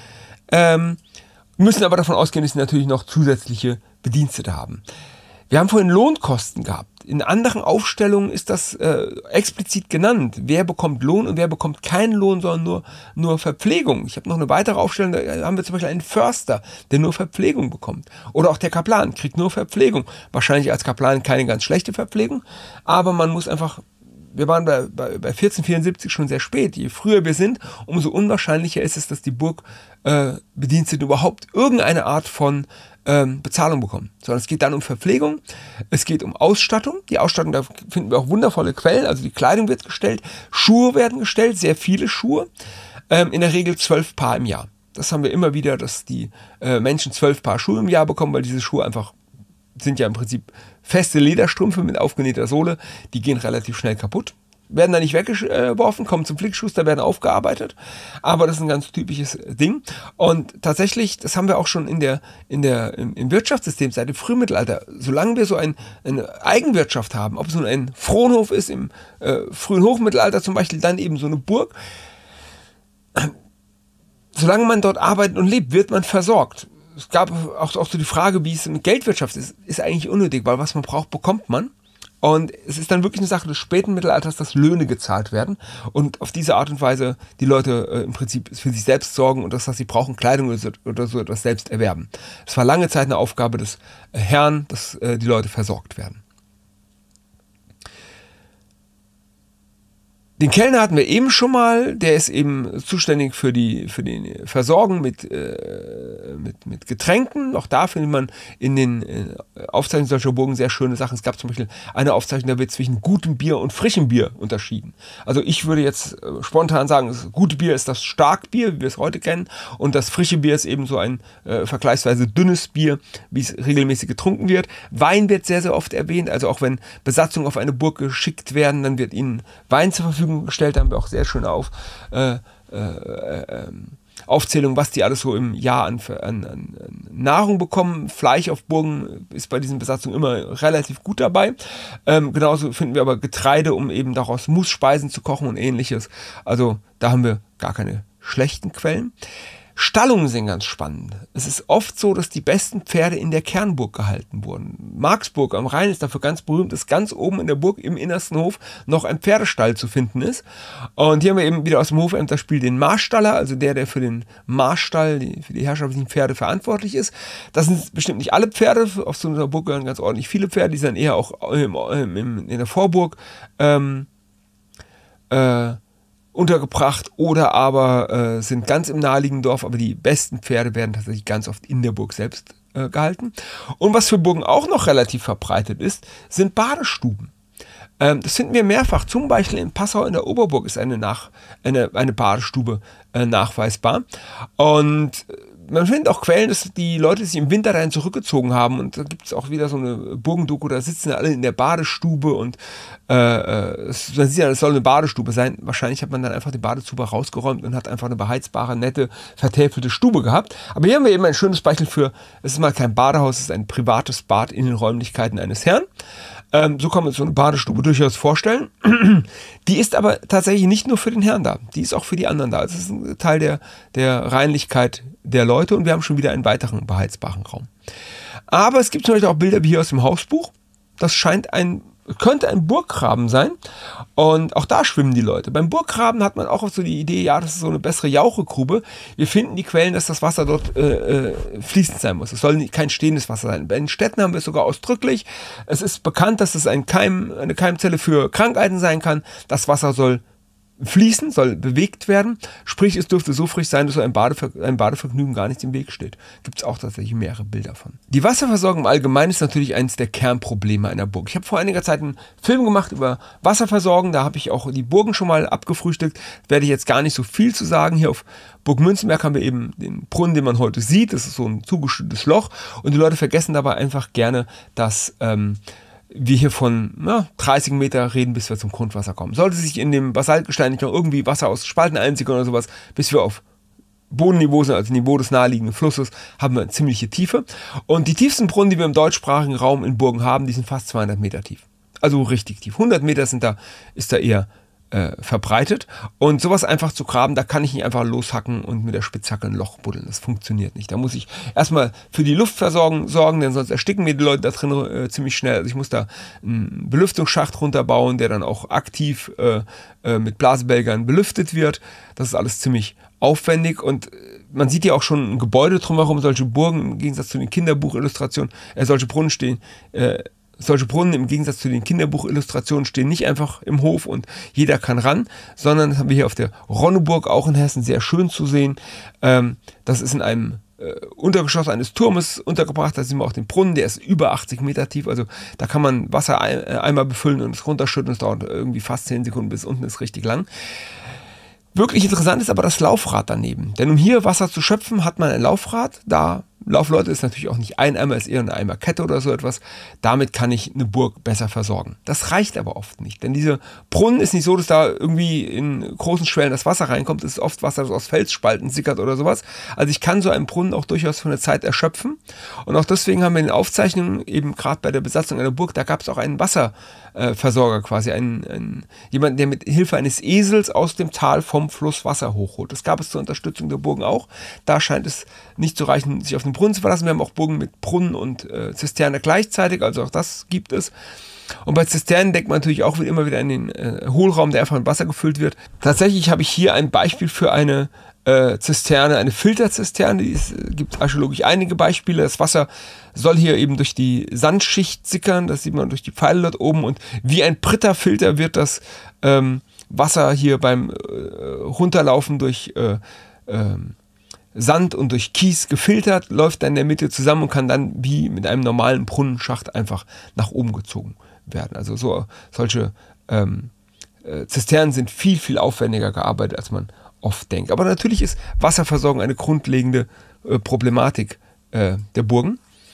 Ähm, müssen aber davon ausgehen, dass sie natürlich noch zusätzliche Bedienstete haben. Wir haben vorhin Lohnkosten gehabt. In anderen Aufstellungen ist das äh, explizit genannt. Wer bekommt Lohn und wer bekommt keinen Lohn, sondern nur, nur Verpflegung. Ich habe noch eine weitere Aufstellung, da haben wir zum Beispiel einen Förster, der nur Verpflegung bekommt. Oder auch der Kaplan kriegt nur Verpflegung. Wahrscheinlich als Kaplan keine ganz schlechte Verpflegung, aber man muss einfach, wir waren bei, bei, bei vierzehnhundertvierundsiebzig schon sehr spät. Je früher wir sind, umso unwahrscheinlicher ist es, dass die Burgbediensteten äh, überhaupt irgendeine Art von ähm, Bezahlung bekommen. Sondern es geht dann um Verpflegung, es geht um Ausstattung. Die Ausstattung, da finden wir auch wundervolle Quellen. Also die Kleidung wird gestellt, Schuhe werden gestellt, sehr viele Schuhe. Ähm, in der Regel zwölf Paar im Jahr. Das haben wir immer wieder, dass die äh, Menschen zwölf Paar Schuhe im Jahr bekommen, weil diese Schuhe einfach sind ja im Prinzip feste Lederstrümpfe mit aufgenähter Sohle. Die gehen relativ schnell kaputt. Werden dann nicht weggeworfen, kommen zum Flickschuster, werden aufgearbeitet. Aber das ist ein ganz typisches Ding. Und tatsächlich, das haben wir auch schon in der, in der, im, im Wirtschaftssystem seit dem Frühmittelalter. Solange wir so ein, eine Eigenwirtschaft haben, ob es nun ein Fronhof ist, im äh, frühen Hochmittelalter zum Beispiel, dann eben so eine Burg. Solange man dort arbeitet und lebt, wird man versorgt. Es gab auch, auch so die Frage, wie es mit Geldwirtschaft ist, ist eigentlich unnötig, weil was man braucht, bekommt man. Und es ist dann wirklich eine Sache des späten Mittelalters, dass Löhne gezahlt werden und auf diese Art und Weise die Leute äh, im Prinzip für sich selbst sorgen und das, was sie brauchen, Kleidung oder so, oder so etwas selbst erwerben. Es war lange Zeit eine Aufgabe des äh, Herrn, dass äh, die Leute versorgt werden. Den Kellner hatten wir eben schon mal, der ist eben zuständig für die für die Versorgung mit, äh, mit, mit Getränken. Auch da findet man in den äh, Aufzeichnungen solcher Burgen sehr schöne Sachen. Es gab zum Beispiel eine Aufzeichnung, da wird zwischen gutem Bier und frischem Bier unterschieden. Also ich würde jetzt äh, spontan sagen, das gute Bier ist das Starkbier, wie wir es heute kennen, und das frische Bier ist eben so ein äh, vergleichsweise dünnes Bier, wie es regelmäßig getrunken wird. Wein wird sehr, sehr oft erwähnt, also auch wenn Besatzungen auf eine Burg geschickt werden, dann wird ihnen Wein zur Verfügung gestellt, haben wir auch sehr schön auf äh, äh, äh, Aufzählung, was die alles so im Jahr an, an, an Nahrung bekommen. Fleisch auf Burgen ist bei diesen Besatzungen immer relativ gut dabei. Ähm, genauso finden wir aber Getreide, um eben daraus Mussspeisen zu kochen und ähnliches. Also da haben wir gar keine schlechten Quellen. Stallungen sind ganz spannend. Es ist oft so, dass die besten Pferde in der Kernburg gehalten wurden. Marksburg am Rhein ist dafür ganz berühmt, dass ganz oben in der Burg im innersten Hof noch ein Pferdestall zu finden ist. Und hier haben wir eben wieder aus dem Hofämterspiel den Marststaller, also der, der für den Marststall, die, für die herrschaftlichen Pferde verantwortlich ist. Das sind bestimmt nicht alle Pferde, auf so einer Burg gehören ganz ordentlich viele Pferde, die sind eher auch im, im, in der Vorburg ähm, äh, untergebracht oder aber äh, sind ganz im naheliegenden Dorf, aber die besten Pferde werden tatsächlich ganz oft in der Burg selbst äh, gehalten. Und was für Burgen auch noch relativ verbreitet ist, sind Badestuben. Ähm, das finden wir mehrfach, zum Beispiel in Passau in der Oberburg ist eine, Nach eine, eine Badestube äh, nachweisbar. Und man findet auch Quellen, dass die Leute sich im Winter dahin zurückgezogen haben und da gibt es auch wieder so eine Burgendoku, da sitzen alle in der Badestube und äh, es, man sieht ja, es soll eine Badestube sein. Wahrscheinlich hat man dann einfach die Badestube rausgeräumt und hat einfach eine beheizbare, nette, vertäfelte Stube gehabt. Aber hier haben wir eben ein schönes Beispiel für, es ist mal kein Badehaus, es ist ein privates Bad in den Räumlichkeiten eines Herrn. Ähm, so kann man sich so eine Badestube durchaus vorstellen. Die ist aber tatsächlich nicht nur für den Herrn da, die ist auch für die anderen da. Es ist ein Teil der, der Reinlichkeit der Leute und wir haben schon wieder einen weiteren beheizbaren Raum. Aber es gibt zum Beispiel auch Bilder wie hier aus dem Hausbuch. Das scheint ein, könnte ein Burggraben sein und auch da schwimmen die Leute. Beim Burggraben hat man auch so die Idee, ja, das ist so eine bessere Jauchegrube. Wir finden die Quellen, dass das Wasser dort äh, äh, fließend sein muss. Es soll kein stehendes Wasser sein. Bei den Städten haben wir es sogar ausdrücklich. Es ist bekannt, dass es ein Keim, eine Keimzelle für Krankheiten sein kann. Das Wasser soll fließen, soll bewegt werden. Sprich, es dürfte so frisch sein, dass so ein, Badever ein Badevergnügen gar nicht im Weg steht. Gibt es auch tatsächlich mehrere Bilder von. Die Wasserversorgung im Allgemeinen ist natürlich eines der Kernprobleme einer Burg. Ich habe vor einiger Zeit einen Film gemacht über Wasserversorgung. Da habe ich auch die Burgen schon mal abgefrühstückt. Werde ich jetzt gar nicht so viel zu sagen. Hier auf Burg Münzenberg haben wir eben den Brunnen, den man heute sieht. Das ist so ein zugeschüttetes Loch. Und die Leute vergessen dabei einfach gerne, dass ähm, wir hier von na, dreißig Meter reden, bis wir zum Grundwasser kommen. Sollte sich in dem Basaltgestein nicht noch irgendwie Wasser aus Spalten einsickern oder sowas, bis wir auf Bodenniveau sind, also Niveau des naheliegenden Flusses, haben wir eine ziemliche Tiefe. Und die tiefsten Brunnen, die wir im deutschsprachigen Raum in Burgen haben, die sind fast zweihundert Meter tief. Also richtig tief. hundert Meter sind da, ist da eher äh, verbreitet. Und sowas einfach zu graben, da kann ich nicht einfach loshacken und mit der Spitzhacke ein Loch buddeln. Das funktioniert nicht. Da muss ich erstmal für die Luftversorgung sorgen, denn sonst ersticken mir die Leute da drin äh, ziemlich schnell. Also ich muss da einen Belüftungsschacht runterbauen, der dann auch aktiv äh, äh, mit Blasebälgern belüftet wird. Das ist alles ziemlich aufwendig und man sieht ja auch schon ein Gebäude drumherum, solche Burgen im Gegensatz zu den Kinderbuchillustrationen, äh, solche Brunnen stehen, äh, solche Brunnen im Gegensatz zu den Kinderbuchillustrationen stehen nicht einfach im Hof und jeder kann ran, sondern das haben wir hier auf der Ronneburg auch in Hessen sehr schön zu sehen. Ähm, das ist in einem äh, Untergeschoss eines Turmes untergebracht, da sehen wir auch den Brunnen, der ist über achtzig Meter tief, also da kann man Wasser ein, äh, einmal befüllen und es runterschütten, es dauert irgendwie fast zehn Sekunden, bis unten ist richtig lang. Wirklich interessant ist aber das Laufrad daneben. Denn um hier Wasser zu schöpfen, hat man ein Laufrad. Da Laufleute ist natürlich auch nicht ein Eimer, ist eher eine Eimerkette oder so etwas. Damit kann ich eine Burg besser versorgen. Das reicht aber oft nicht. Denn diese Brunnen ist nicht so, dass da irgendwie in großen Schwellen das Wasser reinkommt. Es ist oft Wasser, das aus Felsspalten sickert oder sowas. Also ich kann so einen Brunnen auch durchaus von der Zeit erschöpfen. Und auch deswegen haben wir in den Aufzeichnungen, eben gerade bei der Besatzung einer Burg, da gab es auch einen Wasserversorger quasi. Einen, einen, jemanden, der mit Hilfe eines Esels aus dem Tal vom Fluss Wasser hochholt. Das gab es zur Unterstützung der Burgen auch. Da scheint es nicht zu reichen, sich auf den Brunnen zu verlassen. Wir haben auch Burgen mit Brunnen und äh, Zisterne gleichzeitig, also auch das gibt es. Und bei Zisternen denkt man natürlich auch immer wieder in den äh, Hohlraum, der einfach mit Wasser gefüllt wird. Tatsächlich habe ich hier ein Beispiel für eine äh, Zisterne, eine Filterzisterne. Es gibt archäologisch einige Beispiele. Das Wasser soll hier eben durch die Sandschicht sickern, das sieht man durch die Pfeile dort oben. Und wie ein Pritterfilter wird das ähm, Wasser hier beim äh, Runterlaufen durch äh, äh, Sand und durch Kies gefiltert, läuft dann in der Mitte zusammen und kann dann wie mit einem normalen Brunnenschacht einfach nach oben gezogen werden. Also so solche ähm, äh, Zisternen sind viel, viel aufwendiger gearbeitet, als man oft denkt. Aber natürlich ist Wasserversorgung eine grundlegende äh, Problematik äh, der Burgen.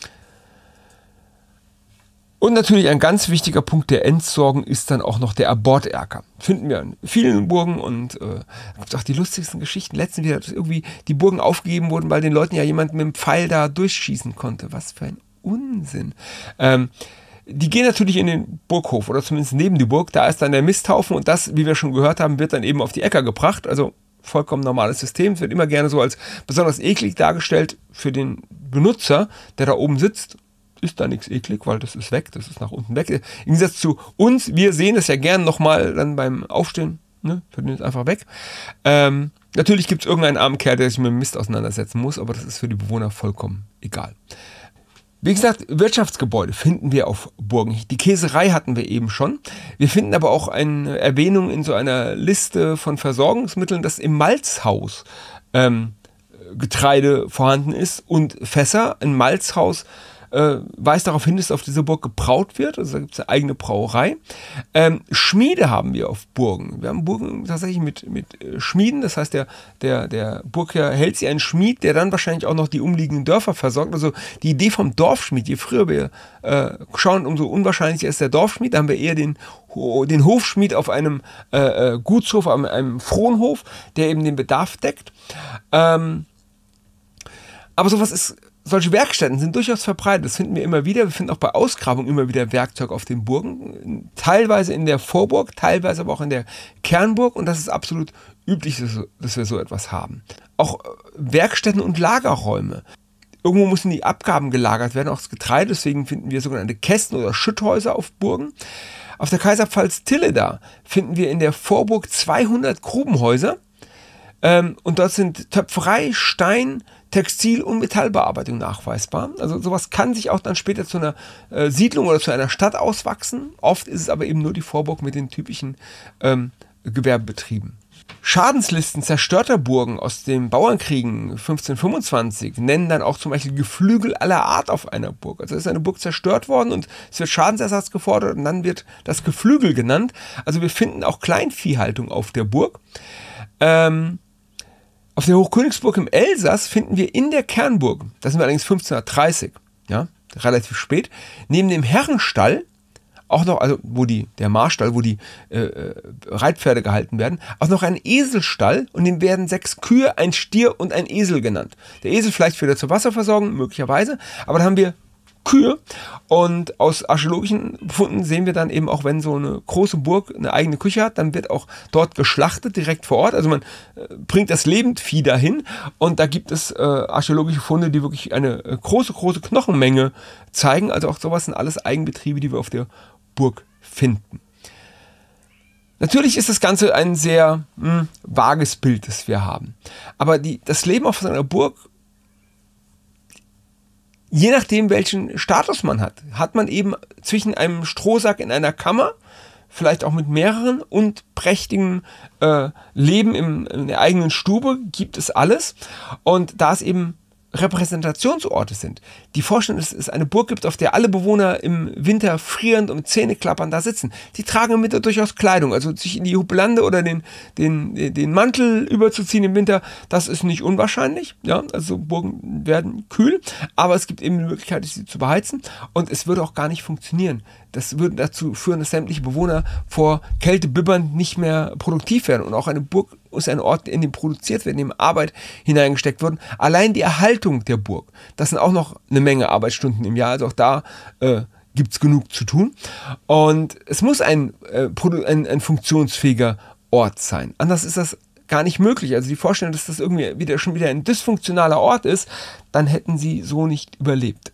Und natürlich ein ganz wichtiger Punkt der Entsorgung ist dann auch noch der Aborterker. Finden wir in vielen Burgen und äh, da gibt es auch die lustigsten Geschichten. Letztens wieder, dass irgendwie die Burgen aufgegeben wurden, weil den Leuten ja jemand mit dem Pfeil da durchschießen konnte. Was für ein Unsinn. Ähm, die gehen natürlich in den Burghof oder zumindest neben die Burg. Da ist dann der Misthaufen und das, wie wir schon gehört haben, wird dann eben auf die Äcker gebracht. Also vollkommen normales System. Es wird immer gerne so als besonders eklig dargestellt für den Benutzer, der da oben sitzt. Ist da nichts eklig, weil das ist weg, das ist nach unten weg. Im Gegensatz zu uns, wir sehen das ja gern nochmal dann beim Aufstehen, ne, wir nehmen es einfach weg. Ähm, natürlich gibt es irgendeinen armen Kerl, der sich mit dem Mist auseinandersetzen muss, aber das ist für die Bewohner vollkommen egal. Wie gesagt, Wirtschaftsgebäude finden wir auf Burgen. Die Käserei hatten wir eben schon. Wir finden aber auch eine Erwähnung in so einer Liste von Versorgungsmitteln, dass im Malzhaus ähm, Getreide vorhanden ist und Fässer. Ein Malzhaus äh, weist darauf hin, dass auf dieser Burg gebraut wird. Also da gibt es eine eigene Brauerei. Ähm, Schmiede haben wir auf Burgen. Wir haben Burgen tatsächlich mit, mit äh, Schmieden. Das heißt, der, der, der Burgherr hält sich einen Schmied, der dann wahrscheinlich auch noch die umliegenden Dörfer versorgt. Also die Idee vom Dorfschmied, je früher wir äh, schauen, umso unwahrscheinlicher ist der Dorfschmied. Da haben wir eher den, den Hofschmied auf einem äh, Gutshof, auf einem Fronhof, der eben den Bedarf deckt. Ähm, aber sowas ist, solche Werkstätten sind durchaus verbreitet. Das finden wir immer wieder. Wir finden auch bei Ausgrabungen immer wieder Werkzeug auf den Burgen. Teilweise in der Vorburg, teilweise aber auch in der Kernburg. Und das ist absolut üblich, dass wir so etwas haben. Auch Werkstätten und Lagerräume. Irgendwo müssen die Abgaben gelagert werden, auch das Getreide. Deswegen finden wir sogenannte Kästen oder Schütthäuser auf Burgen. Auf der Kaiserpfalz Tilleda finden wir in der Vorburg zweihundert Grubenhäuser. Ähm, und dort sind Töpferei, Stein, Textil- und Metallbearbeitung nachweisbar. Also sowas kann sich auch dann später zu einer äh, Siedlung oder zu einer Stadt auswachsen. Oft ist es aber eben nur die Vorburg mit den typischen ähm, Gewerbebetrieben. Schadenslisten zerstörter Burgen aus den Bauernkriegen fünfzehnhundertfünfundzwanzig nennen dann auch zum Beispiel Geflügel aller Art auf einer Burg. Also ist eine Burg zerstört worden und es wird Schadensersatz gefordert und dann wird das Geflügel genannt. Also wir finden auch Kleinviehhaltung auf der Burg. Ähm, auf der Hochkönigsburg im Elsass finden wir in der Kernburg, das sind wir allerdings fünfzehnhundertdreißig, ja, relativ spät, neben dem Herrenstall, auch noch, also wo die, der Marstall, wo die äh, Reitpferde gehalten werden, auch noch ein Eselstall und dem werden sechs Kühe, ein Stier und ein Esel genannt. Der Esel vielleicht wieder zur Wasserversorgung, möglicherweise, aber dann haben wir Kühe und aus archäologischen Befunden sehen wir dann eben auch, wenn so eine große Burg eine eigene Küche hat, dann wird auch dort geschlachtet, direkt vor Ort, also man äh, bringt das Lebendvieh dahin und da gibt es äh, archäologische Funde, die wirklich eine äh, große, große Knochenmenge zeigen, also auch sowas sind alles Eigenbetriebe, die wir auf der Burg finden. Natürlich ist das Ganze ein sehr mh, vages Bild, das wir haben, aber die, das Leben auf einer Burg, je nachdem, welchen Status man hat, hat man eben zwischen einem Strohsack in einer Kammer, vielleicht auch mit mehreren und prächtigem äh, Leben im, in der eigenen Stube, gibt es alles. Und da es eben Repräsentationsorte sind. Die Vorstellung, dass es eine Burg gibt, auf der alle Bewohner im Winter frierend und Zähneklappern da sitzen. Die tragen im Winter durchaus Kleidung, also sich in die Hupelande oder den, den, den Mantel überzuziehen im Winter, das ist nicht unwahrscheinlich. Ja, also Burgen werden kühl, aber es gibt eben die Möglichkeit, sie zu beheizen und es würde auch gar nicht funktionieren. Das würde dazu führen, dass sämtliche Bewohner vor Kälte bibbernd nicht mehr produktiv werden und auch eine Burg ist ein Ort, in dem produziert wird, in dem Arbeit hineingesteckt wird. Allein die Erhaltung der Burg, das sind auch noch eine Menge Arbeitsstunden im Jahr, also auch da äh, gibt es genug zu tun. Und es muss ein, äh, ein, ein funktionsfähiger Ort sein. Anders ist das gar nicht möglich. Also die Vorstellung, dass das irgendwie wieder, schon wieder ein dysfunktionaler Ort ist, dann hätten sie so nicht überlebt.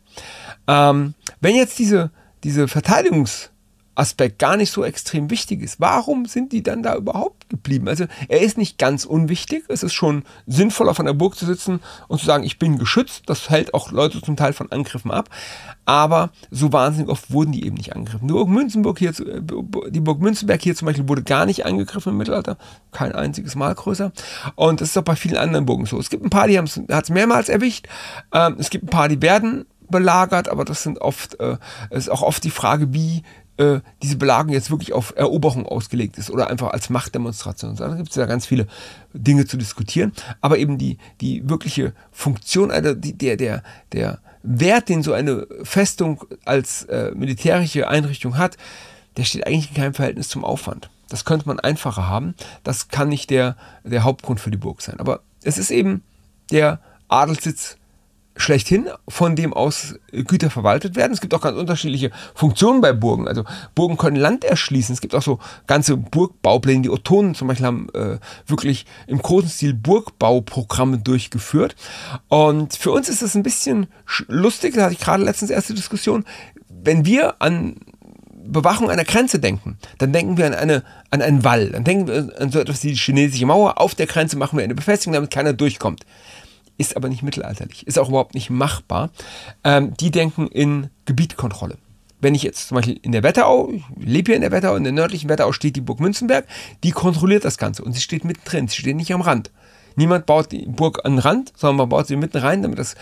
Ähm, wenn jetzt diese, diese Verteidigungs- Aspekt gar nicht so extrem wichtig ist. Warum sind die dann da überhaupt geblieben? Also er ist nicht ganz unwichtig. Es ist schon sinnvoll, auf einer Burg zu sitzen und zu sagen, ich bin geschützt. Das hält auch Leute zum Teil von Angriffen ab. Aber so wahnsinnig oft wurden die eben nicht angegriffen. Die Burg Münzenburg hier, die Burg Münzenberg hier zum Beispiel wurde gar nicht angegriffen im Mittelalter. Kein einziges Mal größer. Und das ist auch bei vielen anderen Burgen so. Es gibt ein paar, die hat es mehrmals erwischt. Ähm, es gibt ein paar, die werden belagert, aber das sind oft, äh, ist auch oft die Frage, wie diese Belagerung jetzt wirklich auf Eroberung ausgelegt ist oder einfach als Machtdemonstration. Da gibt es ja ganz viele Dinge zu diskutieren, aber eben die, die wirkliche Funktion, also die, der, der, der Wert, den so eine Festung als äh, militärische Einrichtung hat, der steht eigentlich in keinem Verhältnis zum Aufwand. Das könnte man einfacher haben. Das kann nicht der, der Hauptgrund für die Burg sein. Aber es ist eben der Adelssitz schlechthin, von dem aus Güter verwaltet werden. Es gibt auch ganz unterschiedliche Funktionen bei Burgen. Also Burgen können Land erschließen. Es gibt auch so ganze Burgbaupläne. Die Ottonen zum Beispiel haben äh, wirklich im großen Stil Burgbauprogramme durchgeführt. Und für uns ist das ein bisschen lustig, da hatte ich gerade letztens erste Diskussion, wenn wir an Bewachung einer Grenze denken, dann denken wir an, eine, an einen Wall. Dann denken wir an so etwas wie die chinesische Mauer. Auf der Grenze machen wir eine Befestigung, damit keiner durchkommt. Ist aber nicht mittelalterlich, ist auch überhaupt nicht machbar. Ähm, die denken in Gebietkontrolle. Wenn ich jetzt zum Beispiel in der Wetterau, ich lebe hier in der Wetterau, in der nördlichen Wetterau steht die Burg Münzenberg, die kontrolliert das Ganze und sie steht mittendrin, sie steht nicht am Rand. Niemand baut die Burg an den Rand, sondern man baut sie mitten rein, damit das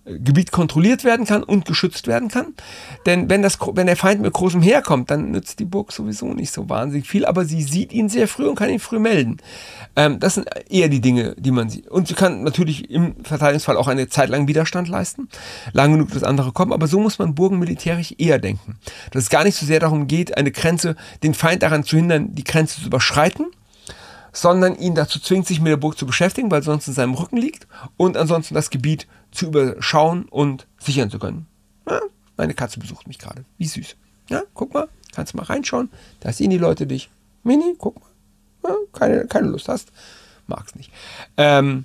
Gebiet kontrolliert werden kann und geschützt werden kann. Denn wenn, das, wenn der Feind mit großem Heer kommt, dann nützt die Burg sowieso nicht so wahnsinnig viel, aber sie sieht ihn sehr früh und kann ihn früh melden. Ähm, das sind eher die Dinge, die man sieht. Und sie kann natürlich im Verteidigungsfall auch eine Zeit lang Widerstand leisten, lang genug, dass andere kommen, aber so muss man Burgen militärisch eher denken. Dass es gar nicht so sehr darum geht, eine Grenze, den Feind daran zu hindern, die Grenze zu überschreiten, sondern ihn dazu zwingt, sich mit der Burg zu beschäftigen, weil sonst in seinem Rücken liegt und ansonsten das Gebiet zu überschauen und sichern zu können. Ja, meine Katze besucht mich gerade. Wie süß. Ja, guck mal, kannst mal reinschauen. Da sehen die Leute dich. Mini, guck mal. Ja, keine, keine Lust hast. Mag's nicht. Ähm,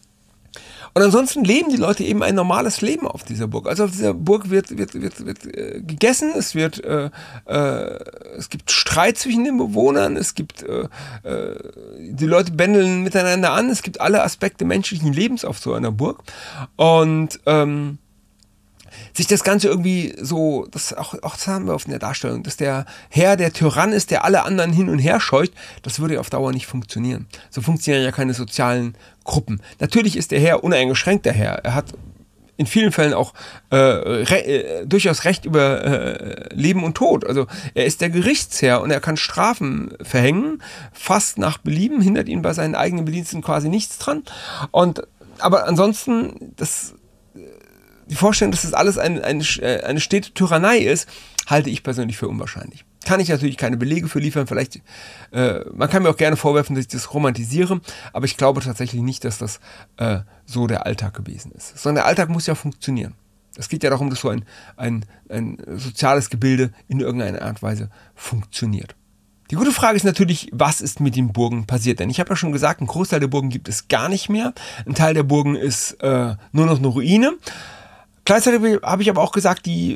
Und ansonsten leben die Leute eben ein normales Leben auf dieser Burg. Also auf dieser Burg wird, wird, wird, wird äh, gegessen, es, wird, äh, äh, es gibt Streit zwischen den Bewohnern, es gibt, äh, äh, die Leute bändeln miteinander an, es gibt alle Aspekte menschlichen Lebens auf so einer Burg. Und ähm, sich das Ganze irgendwie so, das auch, auch das haben wir auf der Darstellung, dass der Herr der Tyrann ist, der alle anderen hin und her scheucht, das würde auf Dauer nicht funktionieren. So funktionieren ja keine sozialen Gruppen. Natürlich ist der Herr uneingeschränkt der Herr. Er hat in vielen Fällen auch äh, re äh, durchaus Recht über äh, Leben und Tod. Also er ist der Gerichtsherr und er kann Strafen verhängen, fast nach Belieben, hindert ihn bei seinen eigenen Bediensteten quasi nichts dran. Und, aber ansonsten, das die Vorstellung, dass das alles eine, eine, eine stete Tyrannei ist, halte ich persönlich für unwahrscheinlich. Kann ich natürlich keine Belege für liefern, vielleicht, äh, man kann mir auch gerne vorwerfen, dass ich das romantisiere, aber ich glaube tatsächlich nicht, dass das äh, so der Alltag gewesen ist. Sondern der Alltag muss ja funktionieren. Es geht ja darum, dass so ein, ein, ein soziales Gebilde in irgendeiner Art und Weise funktioniert. Die gute Frage ist natürlich, was ist mit den Burgen passiert? Denn ich habe ja schon gesagt, ein Großteil der Burgen gibt es gar nicht mehr. Ein Teil der Burgen ist äh, nur noch eine Ruine. Gleichzeitig habe ich aber auch gesagt, die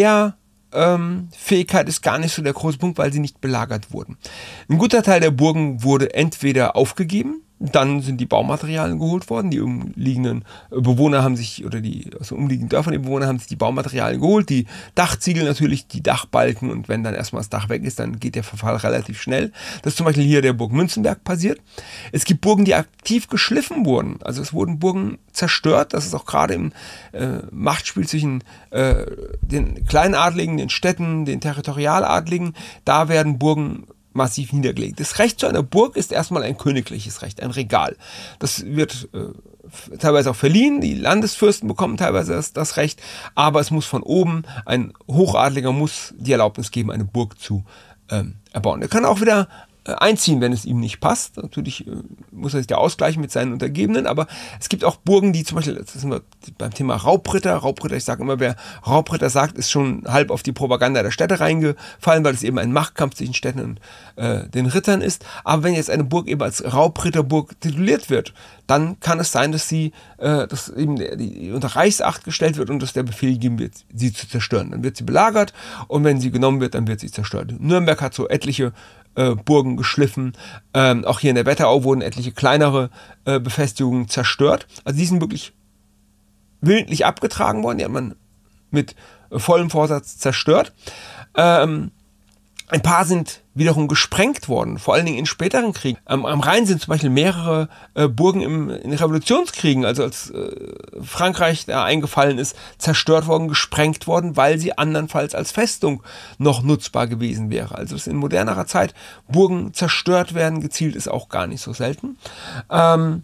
Wehrfähigkeit ist gar nicht so der große Punkt, weil sie nicht belagert wurden. Ein guter Teil der Burgen wurde entweder aufgegeben, dann sind die Baumaterialien geholt worden, die umliegenden Bewohner haben sich, oder die aus den umliegenden Dörfern, die Bewohner haben sich die Baumaterialien geholt, die Dachziegel natürlich, die Dachbalken, und wenn dann erstmal das Dach weg ist, dann geht der Verfall relativ schnell. Das ist zum Beispiel hier der Burg Münzenberg passiert. Es gibt Burgen, die aktiv geschliffen wurden, also es wurden Burgen zerstört, das ist auch gerade im äh, Machtspiel zwischen äh, den Kleinadligen, den Städten, den Territorialadligen, da werden Burgen massiv niedergelegt. Das Recht zu einer Burg ist erstmal ein königliches Recht, ein Regal. Das wird äh, teilweise auch verliehen, die Landesfürsten bekommen teilweise das, das Recht, aber es muss von oben, ein Hochadliger muss die Erlaubnis geben, eine Burg zu ähm, erbauen. Er kann auch wieder einziehen, wenn es ihm nicht passt. Natürlich äh, muss er sich da ausgleichen mit seinen Untergebenen, aber es gibt auch Burgen, die zum Beispiel, das sind wir beim Thema Raubritter, Raubritter, ich sage immer, wer Raubritter sagt, ist schon halb auf die Propaganda der Städte reingefallen, weil es eben ein Machtkampf zwischen Städten und äh, den Rittern ist. Aber wenn jetzt eine Burg eben als Raubritterburg tituliert wird, dann kann es sein, dass sie äh, dass eben die, die unter Reichsacht gestellt wird und dass der Befehl gegeben wird, sie zu zerstören. Dann wird sie belagert und wenn sie genommen wird, dann wird sie zerstört. Nürnberg hat so etliche Äh, Burgen geschliffen. Ähm, auch hier in der Wetterau wurden etliche kleinere äh, Befestigungen zerstört. Also die sind wirklich willentlich abgetragen worden. Die hat man mit äh, vollem Vorsatz zerstört. Ähm, ein paar sind wiederum gesprengt worden, vor allen Dingen in späteren Kriegen. Am, am Rhein sind zum Beispiel mehrere äh, Burgen im, in Revolutionskriegen, also als äh, Frankreich da eingefallen ist, zerstört worden, gesprengt worden, weil sie andernfalls als Festung noch nutzbar gewesen wäre. Also dass in modernerer Zeit Burgen zerstört werden, gezielt, ist auch gar nicht so selten. Ähm,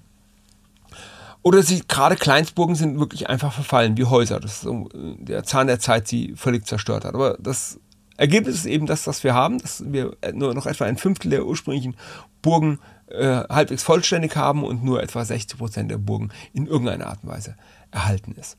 Oder sie, gerade Kleinstburgen sind wirklich einfach verfallen, wie Häuser. Das ist so der Zahn der Zeit, sie völlig zerstört hat. Aber das Ergebnis ist eben das, was wir haben, dass wir nur noch etwa ein Fünftel der ursprünglichen Burgen äh, halbwegs vollständig haben und nur etwa sechzig Prozent der Burgen in irgendeiner Art und Weise erhalten ist.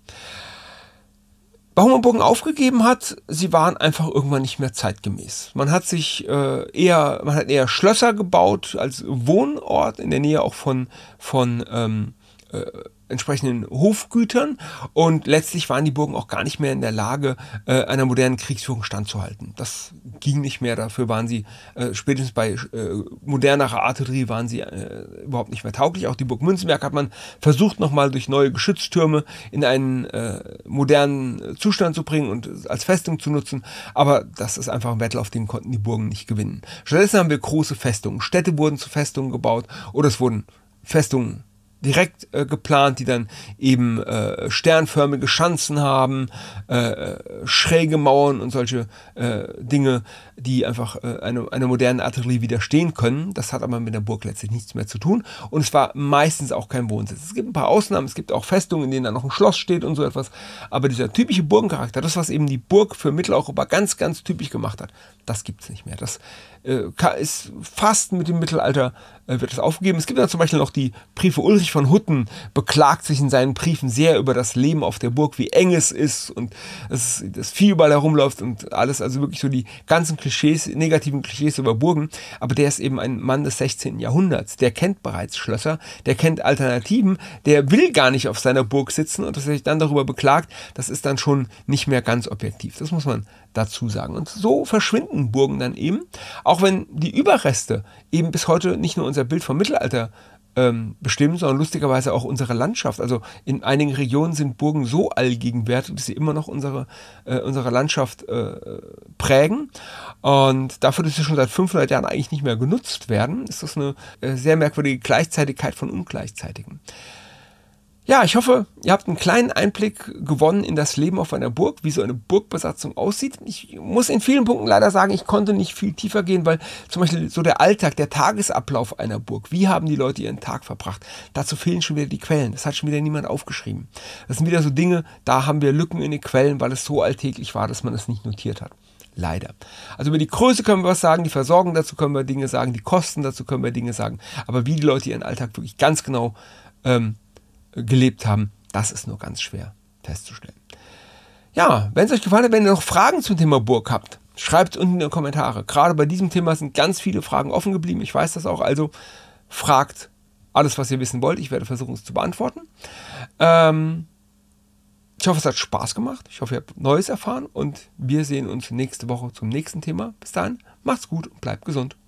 Warum man Burgen aufgegeben hat, sie waren einfach irgendwann nicht mehr zeitgemäß. Man hat sich äh, eher, man hat eher Schlösser gebaut als Wohnort, in der Nähe auch von, von ähm, äh, entsprechenden Hofgütern, und letztlich waren die Burgen auch gar nicht mehr in der Lage, äh, einer modernen Kriegsführung standzuhalten. Das ging nicht mehr, dafür waren sie äh, spätestens bei äh, modernerer Artillerie waren sie äh, überhaupt nicht mehr tauglich. Auch die Burg Münzenberg hat man versucht, nochmal durch neue Geschütztürme in einen äh, modernen Zustand zu bringen und als Festung zu nutzen, aber das ist einfach ein Battle, auf dem konnten die Burgen nicht gewinnen. Stattdessen haben wir große Festungen. Städte wurden zu Festungen gebaut oder es wurden Festungen direkt äh, geplant, die dann eben äh, sternförmige Schanzen haben, äh, schräge Mauern und solche äh, Dinge, die einfach äh, eine, einer modernen Artillerie widerstehen können. Das hat aber mit der Burg letztlich nichts mehr zu tun. Und es war meistens auch kein Wohnsitz. Es gibt ein paar Ausnahmen, es gibt auch Festungen, in denen da noch ein Schloss steht und so etwas. Aber dieser typische Burgencharakter, das, was eben die Burg für Mitteleuropa ganz, ganz typisch gemacht hat, das gibt es nicht mehr. Das äh, ist fast mit dem Mittelalter äh, wird es aufgegeben. Es gibt dann zum Beispiel noch die Briefe. Ulrich von Hutten beklagt sich in seinen Briefen sehr über das Leben auf der Burg, wie eng es ist und dass das Vieh überall herumläuft und alles, also wirklich so die ganzen Klischees, negativen Klischees über Burgen. Aber der ist eben ein Mann des sechzehnten Jahrhunderts. Der kennt bereits Schlösser, der kennt Alternativen, der will gar nicht auf seiner Burg sitzen und dass er sich dann darüber beklagt, das ist dann schon nicht mehr ganz objektiv. Das muss man dazu sagen. Und so verschwinden Burgen dann eben, auch wenn die Überreste eben bis heute nicht nur unser Bild vom Mittelalter ähm, bestimmen, sondern lustigerweise auch unsere Landschaft. Also in einigen Regionen sind Burgen so allgegenwärtig, dass sie immer noch unsere, äh, unsere Landschaft äh, prägen. Und dafür, dass sie schon seit fünfhundert Jahren eigentlich nicht mehr genutzt werden, ist das eine äh, sehr merkwürdige Gleichzeitigkeit von Ungleichzeitigen. Ja, ich hoffe, ihr habt einen kleinen Einblick gewonnen in das Leben auf einer Burg, wie so eine Burgbesatzung aussieht. Ich muss in vielen Punkten leider sagen, ich konnte nicht viel tiefer gehen, weil zum Beispiel so der Alltag, der Tagesablauf einer Burg, wie haben die Leute ihren Tag verbracht, dazu fehlen schon wieder die Quellen. Das hat schon wieder niemand aufgeschrieben. Das sind wieder so Dinge, da haben wir Lücken in den Quellen, weil es so alltäglich war, dass man es nicht notiert hat. Leider. Also über die Größe können wir was sagen, die Versorgung dazu können wir Dinge sagen, die Kosten dazu können wir Dinge sagen, aber wie die Leute ihren Alltag wirklich ganz genau ähm, gelebt haben, das ist nur ganz schwer festzustellen. Ja, wenn es euch gefallen hat, wenn ihr noch Fragen zum Thema Burg habt, schreibt es unten in die Kommentare. Gerade bei diesem Thema sind ganz viele Fragen offen geblieben. Ich weiß das auch, also fragt alles, was ihr wissen wollt. Ich werde versuchen, es zu beantworten. Ähm, ich hoffe, es hat Spaß gemacht. Ich hoffe, ihr habt Neues erfahren und wir sehen uns nächste Woche zum nächsten Thema. Bis dahin, macht's gut und bleibt gesund.